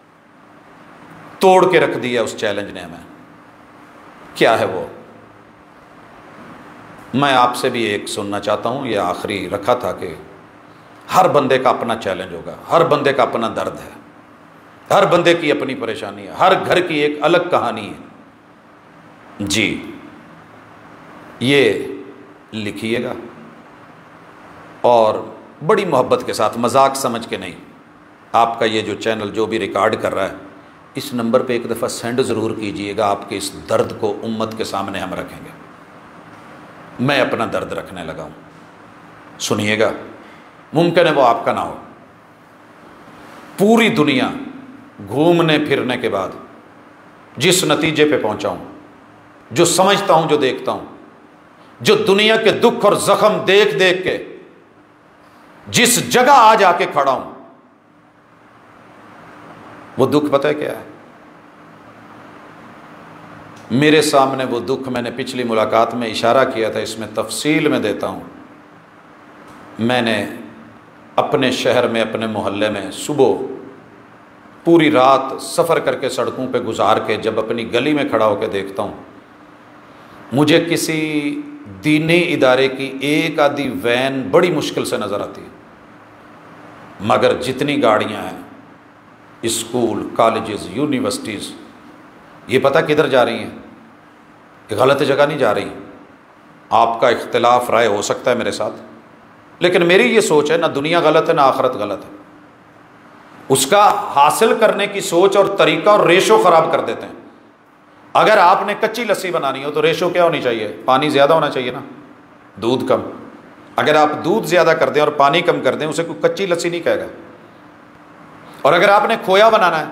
तोड़ के रख दिया उस चैलेंज ने हमें, क्या है वो, मैं आपसे भी एक सुनना चाहता हूँ। ये आखिरी रखा था कि हर बंदे का अपना चैलेंज होगा, हर बंदे का अपना दर्द है, हर बंदे की अपनी परेशानी है, हर घर की एक अलग कहानी है। जी, ये लिखिएगा और बड़ी मोहब्बत के साथ, मजाक समझ के नहीं, आपका ये जो चैनल जो भी रिकॉर्ड कर रहा है, इस नंबर पे एक दफ़ा सेंड ज़रूर कीजिएगा। आपके इस दर्द को उम्मत के सामने हम रखेंगे। मैं अपना दर्द रखने लगा हूँ, सुनिएगा। मुमकिन है वो आपका ना हो। पूरी दुनिया घूमने फिरने के बाद जिस नतीजे पे पहुंचा हूं, जो समझता हूं, जो देखता हूं, जो दुनिया के दुख और जख्म देख देख के जिस जगह आज आके खड़ा हूं, वो दुख पता है क्या है? मेरे सामने वो दुख, मैंने पिछली मुलाकात में इशारा किया था, इसमें तफसील में देता हूं। मैंने अपने शहर में, अपने मोहल्ले में सुबह पूरी रात सफ़र करके सड़कों पे गुजार के जब अपनी गली में खड़ा होकर देखता हूँ, मुझे किसी दीनी इदारे की एक आधी वैन बड़ी मुश्किल से नज़र आती है, मगर जितनी गाड़ियाँ हैं, स्कूल, कॉलेजेस, यूनिवर्सिटीज़, ये पता किधर जा रही हैं? गलत जगह नहीं जा रही। आपका इख्तिलाफ राय हो सकता है मेरे साथ, लेकिन मेरी ये सोच है, ना दुनिया गलत है ना आखिरत गलत है। उसका हासिल करने की सोच और तरीका और रेशो ख़राब कर देते हैं। अगर आपने कच्ची लस्सी बनानी हो तो रेशो क्या होनी चाहिए? पानी ज़्यादा होना चाहिए ना, दूध कम। अगर आप दूध ज़्यादा कर दें और पानी कम कर दें, उसे कोई कच्ची लस्सी नहीं कहेगा। और अगर आपने खोया बनाना है,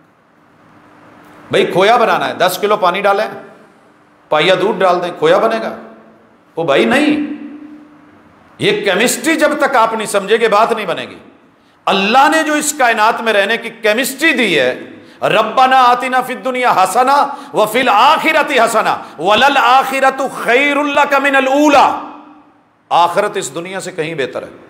भाई खोया बनाना है, 10 किलो पानी डालें, पाइया दूध डाल दें, खोया बनेगा? ओ भाई नहीं, ये केमिस्ट्री जब तक आप नहीं समझेंगे बात नहीं बनेगी। अल्लाह ने जो इस कायनात में रहने की केमिस्ट्री दी है, रब्बना आतिना फिद दुनिया हसना व फिल आखिरति हसना वलल आखिरतु खैरुल लक मिनल ऊला। आखिरत इस दुनिया से कहीं बेहतर है।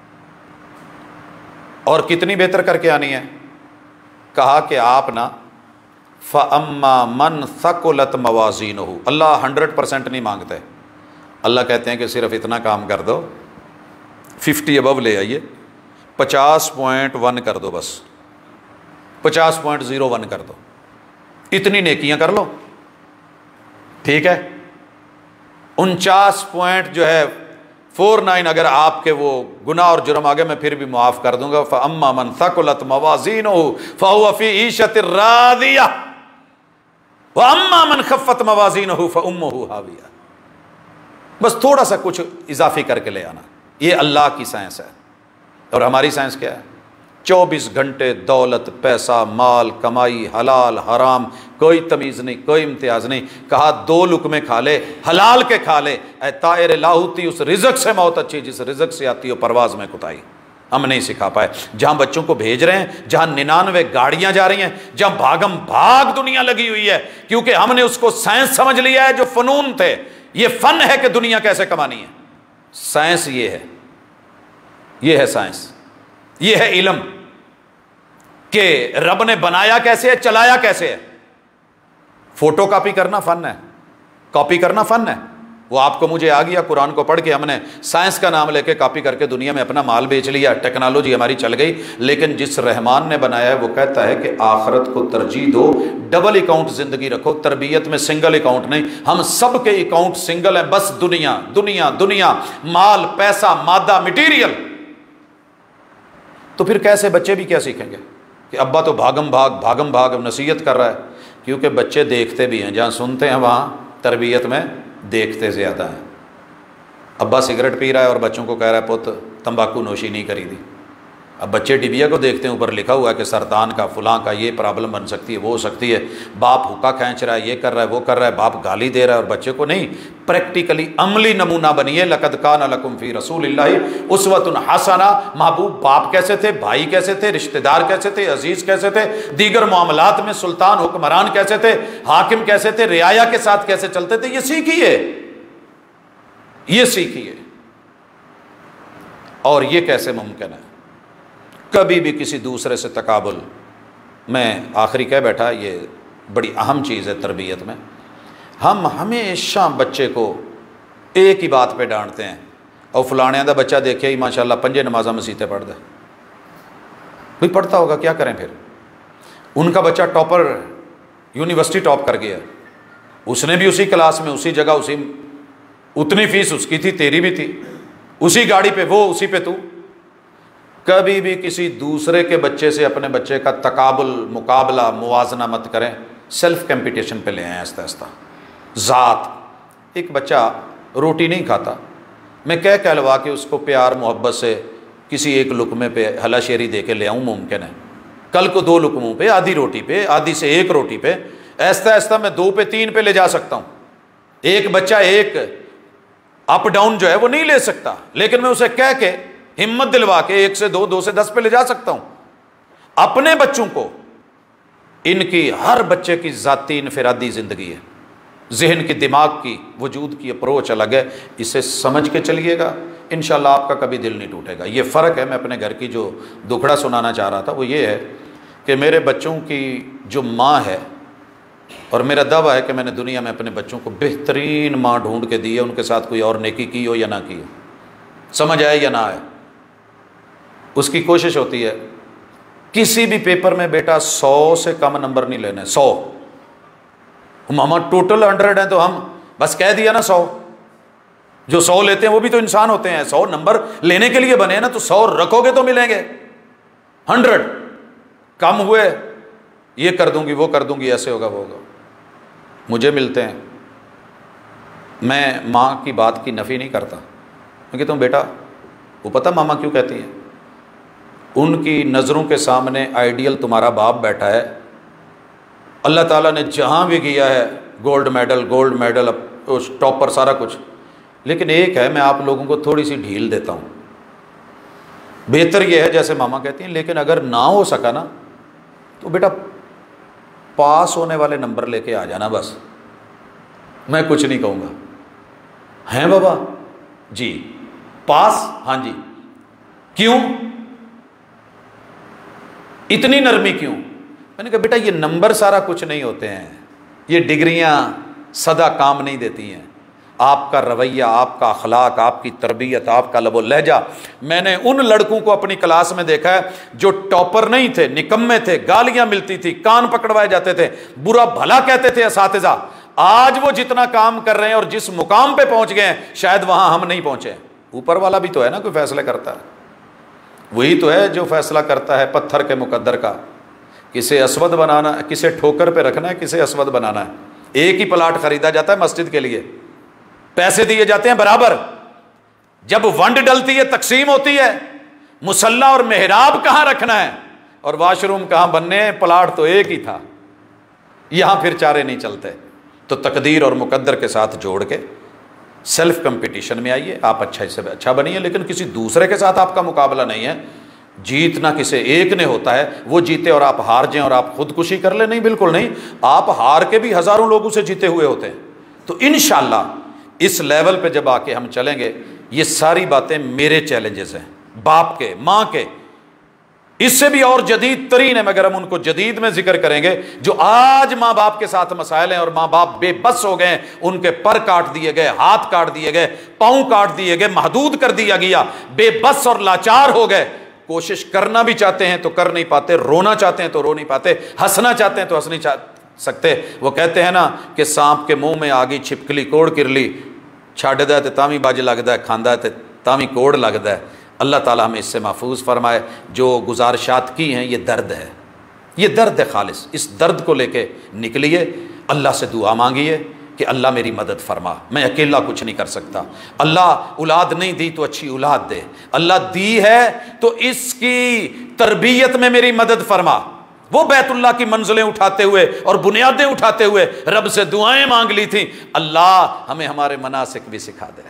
और कितनी बेहतर करके आनी है? कहा कि आप ना फ़अम्मा मन थकुलत मवाज़ीनुहु, अल्लाह 100% नहीं मांगते। अल्लाह कहते हैं कि सिर्फ इतना काम कर दो, 50 अबव ले आइए, 50.1 कर दो, बस 50.01 कर दो, इतनी नेकियां कर लो, ठीक है। 49.49 अगर आपके वो गुनाह और जुर्म आ गए, मैं फिर भी मुआफ़ कर दूंगा। फ़अम्मा मन थकुलत मवाज़ीनुहु फ़हुव फ़ी ईशतिर रादिया व अम्मा मन खफ़्फ़त मवाज़ीनुहु फ़उम्मुहु हाविया। बस थोड़ा सा कुछ इजाफी करके ले आना। ये अल्लाह की साइंस है। और हमारी साइंस क्या है? 24 घंटे दौलत, पैसा, माल, कमाई, हलाल हराम, कोई तमीज़ नहीं, कोई इम्तियाज़ नहीं। कहा 2 लुक़मे खा ले, हलाल के खा ले। ऐ तायर लाहुती, उस रिज़्क़ से मौत अच्छी जिस रिज़्क़ से आती हो परवाज़ में कुताई। हम नहीं सिखा पाए। जहाँ बच्चों को भेज रहे हैं, जहाँ 99 गाड़ियाँ जा रही हैं, जहाँ भागम भाग दुनिया लगी हुई है, क्योंकि हमने उसको साइंस समझ लिया है। जो फ़नून थे, ये फ़न है कि दुनिया कैसे कमानी है। साइंस ये है, ये है साइंस, ये है इल्म कि रब ने बनाया कैसे है, चलाया कैसे है। फोटो कॉपी करना फन है, कॉपी करना फन है। वो आपको मुझे आ गया, कुरान को पढ़ के हमने साइंस का नाम लेके कॉपी करके दुनिया में अपना माल बेच लिया, टेक्नोलॉजी हमारी चल गई। लेकिन जिस रहमान ने बनाया है वो कहता है कि आखिरत को तरजीह दो, डबल अकाउंट जिंदगी रखो। तरबियत में सिंगल अकाउंट नहीं, हम सब के अकाउंट सिंगल हैं। बस दुनिया दुनिया दुनिया, माल, पैसा, मादा, मटीरियल। तो फिर कैसे बच्चे भी क्या सीखेंगे कि अब्बा तो भागम भाग नसीहत कर रहा है? क्योंकि बच्चे देखते भी हैं, जहाँ सुनते हैं वहाँ तरबियत में देखते ज़्यादा हैं। अब्बा सिगरेट पी रहा है और बच्चों को कह रहा है पुत तंबाकू नोशी नहीं करी थी। अब बच्चे डिबिया को देखते हैं, ऊपर लिखा हुआ है कि सरतान का, फलां का ये प्रॉब्लम बन सकती है, वो हो सकती है। बाप हुक्का खींच रहा है, ये कर रहा है, वो कर रहा है, बाप गाली दे रहा है, और बच्चे को नहीं। प्रैक्टिकली अमली नमूना बनिए। लक़द कान लकुम फ़ी रसूलिल्लाहि उस्वतुन हसना। महबूब बाप कैसे थे, भाई कैसे थे, रिश्तेदार कैसे थे, अजीज़ कैसे थे, दीगर मामलात में सुल्तान हुक्मरान कैसे थे, हाकिम कैसे थे, रियाया के साथ कैसे चलते थे, ये सीखिए, ये सीखिए। और ये कैसे मुमकिन है? कभी भी किसी दूसरे से तकाबुल। मैं आखिरी कह बैठा, ये बड़ी अहम चीज़ है तरबियत में। हम हमेशा बच्चे को एक ही बात पे डांटते हैं, और फलाने का बच्चा देखे ही माशाल्लाह 5 नमाज़ा मसीते पढ़ दे। भाई पढ़ता होगा, क्या करें फिर? उनका बच्चा टॉपर, यूनिवर्सिटी टॉप कर गया, उसने भी उसी क्लास में, उसी जगह, उसी उतनी फीस उसकी थी, तेरी भी थी, उसी गाड़ी पे वो, उसी पे तू। कभी भी किसी दूसरे के बच्चे से अपने बच्चे का तकाबुल, मुकाबला, मुवाजना मत करें। सेल्फ कंपटीशन पे ले आएँ आहिस्ता आहिस्ता। ज़ात, एक बच्चा रोटी नहीं खाता, मैं कह कहलवा के उसको प्यार मोहब्बत से किसी एक लुकमे पे हलाशेरी दे के ले आऊँ मुमकिन है। कल को 2 लुकमों पे, आधी रोटी पे, आधी से 1 रोटी पे, ऐसा ऐसा मैं 2 पे 3 पे ले जा सकता हूँ। एक बच्चा एक अप डाउन जो है वो नहीं ले सकता, लेकिन मैं उसे कह के हिम्मत दिलवा के 1 से 2, 2 से 10 पे ले जा सकता हूँ। अपने बच्चों को, इनकी हर बच्चे की ज़ाती इनफरादी ज़िंदगी है, जहन की, दिमाग की, वजूद की अप्रोच अलग है। इसे समझ के चलिएगा, इंशाल्लाह आपका कभी दिल नहीं टूटेगा। ये फ़र्क है। मैं अपने घर की जो दुखड़ा सुनाना चाह रहा था वो ये है कि मेरे बच्चों की जो माँ है, और मेरा दावा है कि मैंने दुनिया में अपने बच्चों को बेहतरीन माँ ढूंढ के दी है, उनके साथ कोई और नेकी की हो या ना की हो, समझ आए या ना आए, उसकी कोशिश होती है। किसी भी पेपर में बेटा 100 से कम नंबर नहीं लेने। 100 मामा टोटल 100 है तो हम बस कह दिया ना 100। जो 100 लेते हैं वो भी तो इंसान होते हैं। 100 नंबर लेने के लिए बने हैं ना, तो 100 रखोगे तो मिलेंगे। 100 कम हुए, ये कर दूंगी, वो कर दूंगी, ऐसे होगा, वो होगा। मुझे मिलते हैं, मैं माँ की बात की नफ़ी नहीं करता। मैं कहता हूँ बेटा, वो पता मामा क्यों कहती हैं? उनकी नज़रों के सामने आइडियल तुम्हारा बाप बैठा है। अल्लाह ताला ने जहाँ भी किया है गोल्ड मेडल, टॉपर, सारा कुछ। लेकिन एक है, मैं आप लोगों को थोड़ी सी ढील देता हूँ। बेहतर यह है जैसे मामा कहती हैं, लेकिन अगर ना हो सका ना तो बेटा पास होने वाले नंबर लेके आ जाना बस, मैं कुछ नहीं कहूँगा। हैं बाबा जी पास? हाँ जी। क्यों इतनी नरमी क्यों? मैंने कहा बेटा ये नंबर सारा कुछ नहीं होते हैं, ये डिग्रियां सदा काम नहीं देती हैं। आपका रवैया, आपका अखलाक, आपकी तरबियत, आपका लबो लहजा। मैंने उन लड़कों को अपनी क्लास में देखा है जो टॉपर नहीं थे, निकम्मे थे, गालियां मिलती थी, कान पकड़वाए जाते थे, बुरा भला कहते थे असातिज़ा। आज वो जितना काम कर रहे हैं और जिस मुकाम पे पहुंच गए हैं, शायद वहां हम नहीं पहुंचे। ऊपर वाला भी तो है ना, कोई फैसला करता है। वही तो है जो फैसला करता है पत्थर के मुकद्दर का, किसे अस्वद बनाना, किसे ठोकर पे रखना है, किसे अस्वद बनाना है। एक ही प्लाट खरीदा जाता है मस्जिद के लिए, पैसे दिए जाते हैं बराबर। जब वंड डलती है, तकसीम होती है, मुसल्ला और मेहराब कहां रखना है और वाशरूम कहां बनने हैं, प्लाट तो एक ही था। यहां फिर चारे नहीं चलते। तो तकदीर और मुकद्दर के साथ जोड़ के सेल्फ कंपटीशन में आइए, आप अच्छा से अच्छा बनिए, लेकिन किसी दूसरे के साथ आपका मुकाबला नहीं है। जीतना किसे एक ने होता है, वो जीते और आप हार जाएं और आप खुदकुशी कर ले, नहीं, बिल्कुल नहीं। आप हार के भी हजारों लोगों से जीते हुए होते हैं। तो इंशाल्लाह इस लेवल पे जब आके हम चलेंगे, ये सारी बातें मेरे चैलेंजेस हैं, बाप के, माँ के, इससे भी और जदीद तरीन है, मगर हम उनको जदीद में जिक्र करेंगे। जो आज माँ बाप के साथ मसाइल हैं और माँ बाप बेबस हो गए, उनके पर काट दिए गए, हाथ काट दिए गए, पाँव काट दिए गए, महदूद कर दिया गया, बेबस और लाचार हो गए। कोशिश करना भी चाहते हैं तो कर नहीं पाते, रोना चाहते हैं तो रो नहीं पाते, हंसना चाहते हैं तो हंस नहीं सकते। वो कहते हैं ना कि सांप के मुंह में आ गई छिपकली, कोड़ किरली, छाड़दा है तामी बज लगता है, खांदा है तामी कोड़ लगता है। अल्लाह ताला हमें इससे महफूज फरमाए। जो गुजारिशात की हैं, ये दर्द है, ये दर्द है खालिस। इस दर्द को लेके निकलिए, अल्लाह से दुआ मांगिए कि अल्लाह मेरी मदद फरमा, मैं अकेला कुछ नहीं कर सकता। अल्लाह औलाद नहीं दी तो अच्छी औलाद दे, अल्लाह दी है तो इसकी तरबियत में मेरी मदद फरमा। वो बैतुल्लाह की मंजिलें उठाते हुए और बुनियादें उठाते हुए रब से दुआएं मांग ली थी। अल्लाह हमें हमारे मनासिक भी सिखा दे,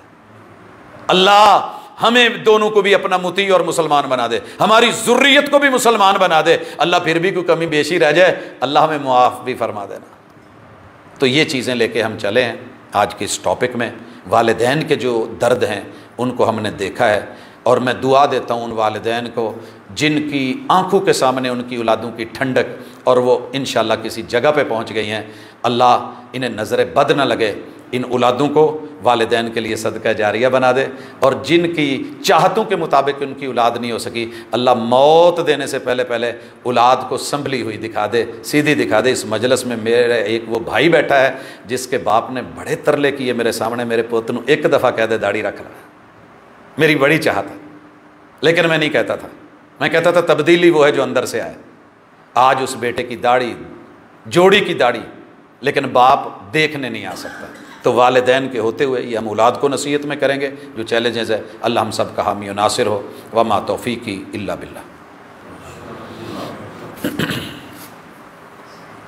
अल्लाह हमें दोनों को भी अपना मुती और मुसलमान बना दे, हमारी ज़ुर्रियत को भी मुसलमान बना दे। अल्लाह फिर भी कोई कमी बेशी रह जाए, अल्लाह हमें मुआफ़ भी फरमा देना। तो ये चीज़ें लेके हम चले हैं आज के इस टॉपिक में। वालिदैन के जो दर्द हैं उनको हमने देखा है, और मैं दुआ देता हूँ उन वालिदैन को जिनकी आंखों के सामने उनकी औलादों की ठंडक और वो इंशाअल्लाह किसी जगह पे पहुँच गई हैं। अल्लाह इन्हें नज़र बद न लगे, इन औलादों को वालिदैन के लिए सदका जारिया बना दे। और जिनकी चाहतों के मुताबिक उनकी औलाद नहीं हो सकी, अल्लाह मौत देने से पहले पहले औलाद को संभली हुई दिखा दे, सीधी दिखा दे। इस मजलिस में मेरे एक वो भाई बैठा है जिसके बाप ने बड़े तरले किए मेरे सामने, मेरे पुत्र नूं एक दफ़ा कह दे दाढ़ी रख ला, मेरी बड़ी चाहत है, लेकिन मैं नहीं कहता था। मैं कहता था तब्दीली वो है जो अंदर से आए। आज उस बेटे की दाढ़ी, जोड़ी की दाढ़ी, लेकिन बाप देखने नहीं आ सकता। तो वालिदैन के होते हुए ये हम औलाद को नसीहत में करेंगे। जो चैलेंजेस है, अल्लाह हम सब का हामी और नासिर हो। वमा तौफीकी इल्ला बिल्लाह।